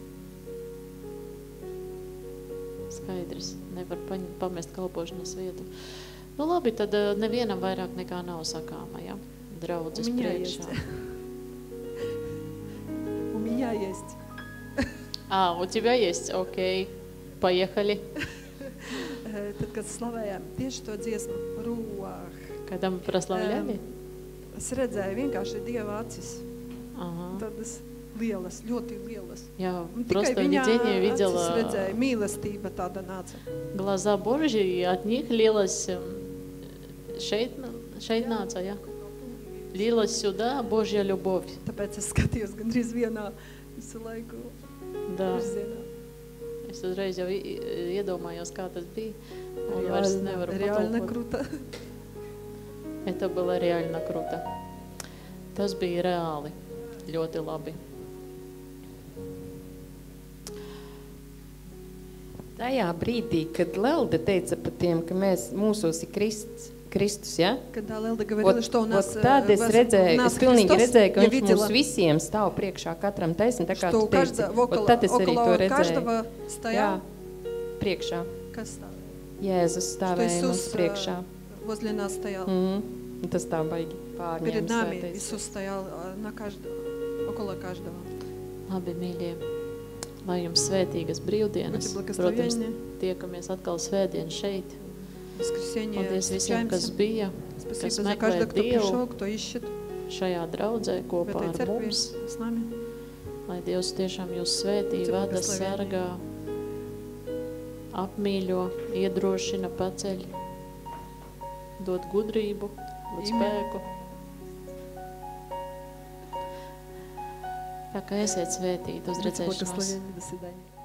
Skaidrs, nevar paņemt, pamest kalpošanas vietu. Nu labi, tad eh, nevienam vairāk nekā nav sakāma, ja? Draudzes У меня priekšā. есть. У меня есть. А, у тебя есть? Окей. Поехали. Э, Tad, kad slavējām tieši to dziesmu Ruach, Когда мы прославляли? es redzēju vienkārši Dieva acis. Ага. Tādas lielas, ļoti lielas. Я Un tikai просто в viņa видении acis видела redzēju, mīlestība tāda nāca. глаза Божьи, и от них лилась эм, šeit, šeit nāca, ja? Лилась сюда Божья любовь. Tāpēc es skatījos gandrīz vienā visu laiku Да. virzienā. Es uzreiz jau i- i- iedomājos, kā tas bija. Un vairs nevaru Реально patulkot. круто. Это было реально круто. Tas bija reāli. Ļoti labi. Tajā brīdī, kad Lelde teica par tiem, ka mēs, mūsos ir Kristus, Kristus, ja? Когда Лелда говорила, Ot, что у нас, ot tad э, es вас- redzēju, у нас es pilnīgi Христос, redzēju, ka я viņš видела, mums visiem stāv priekšā katram taisni, tā kā что tu у каждого, teici. около, Ot tad es arī to около redzēju. каждого Jā, стоял, priekšā. kas stāv? Jēzus Что stāvēja mums Иисус priekšā. э, возле нас стоял. Mm. Un tas tā baigi Перед pārņēma нами svētais. Иисус стоял э, на каждого, около каждого. Labi, mīļie. Lai jums svētīgas brīvdienas. Будьте Protams, благословенni. tiekamies atkal svētdien šeit. В воскресенье Paldies visiem, kas встречаемся. bija, Спасибо kas за meklē каждого, кто Dievu пришел, кто ищет šajā draudzē в kopā этой ar церкви mums. с нами. Lai Dievs tiešām jūs svētī, Будьте vada, благословенni. sargā, apmīļo, iedrošina, paceļ, dod gudrību, dod Amen. spēku. Tā kā esiet svētīti, uz Будьте redzēšanos. благословенни. До свидания.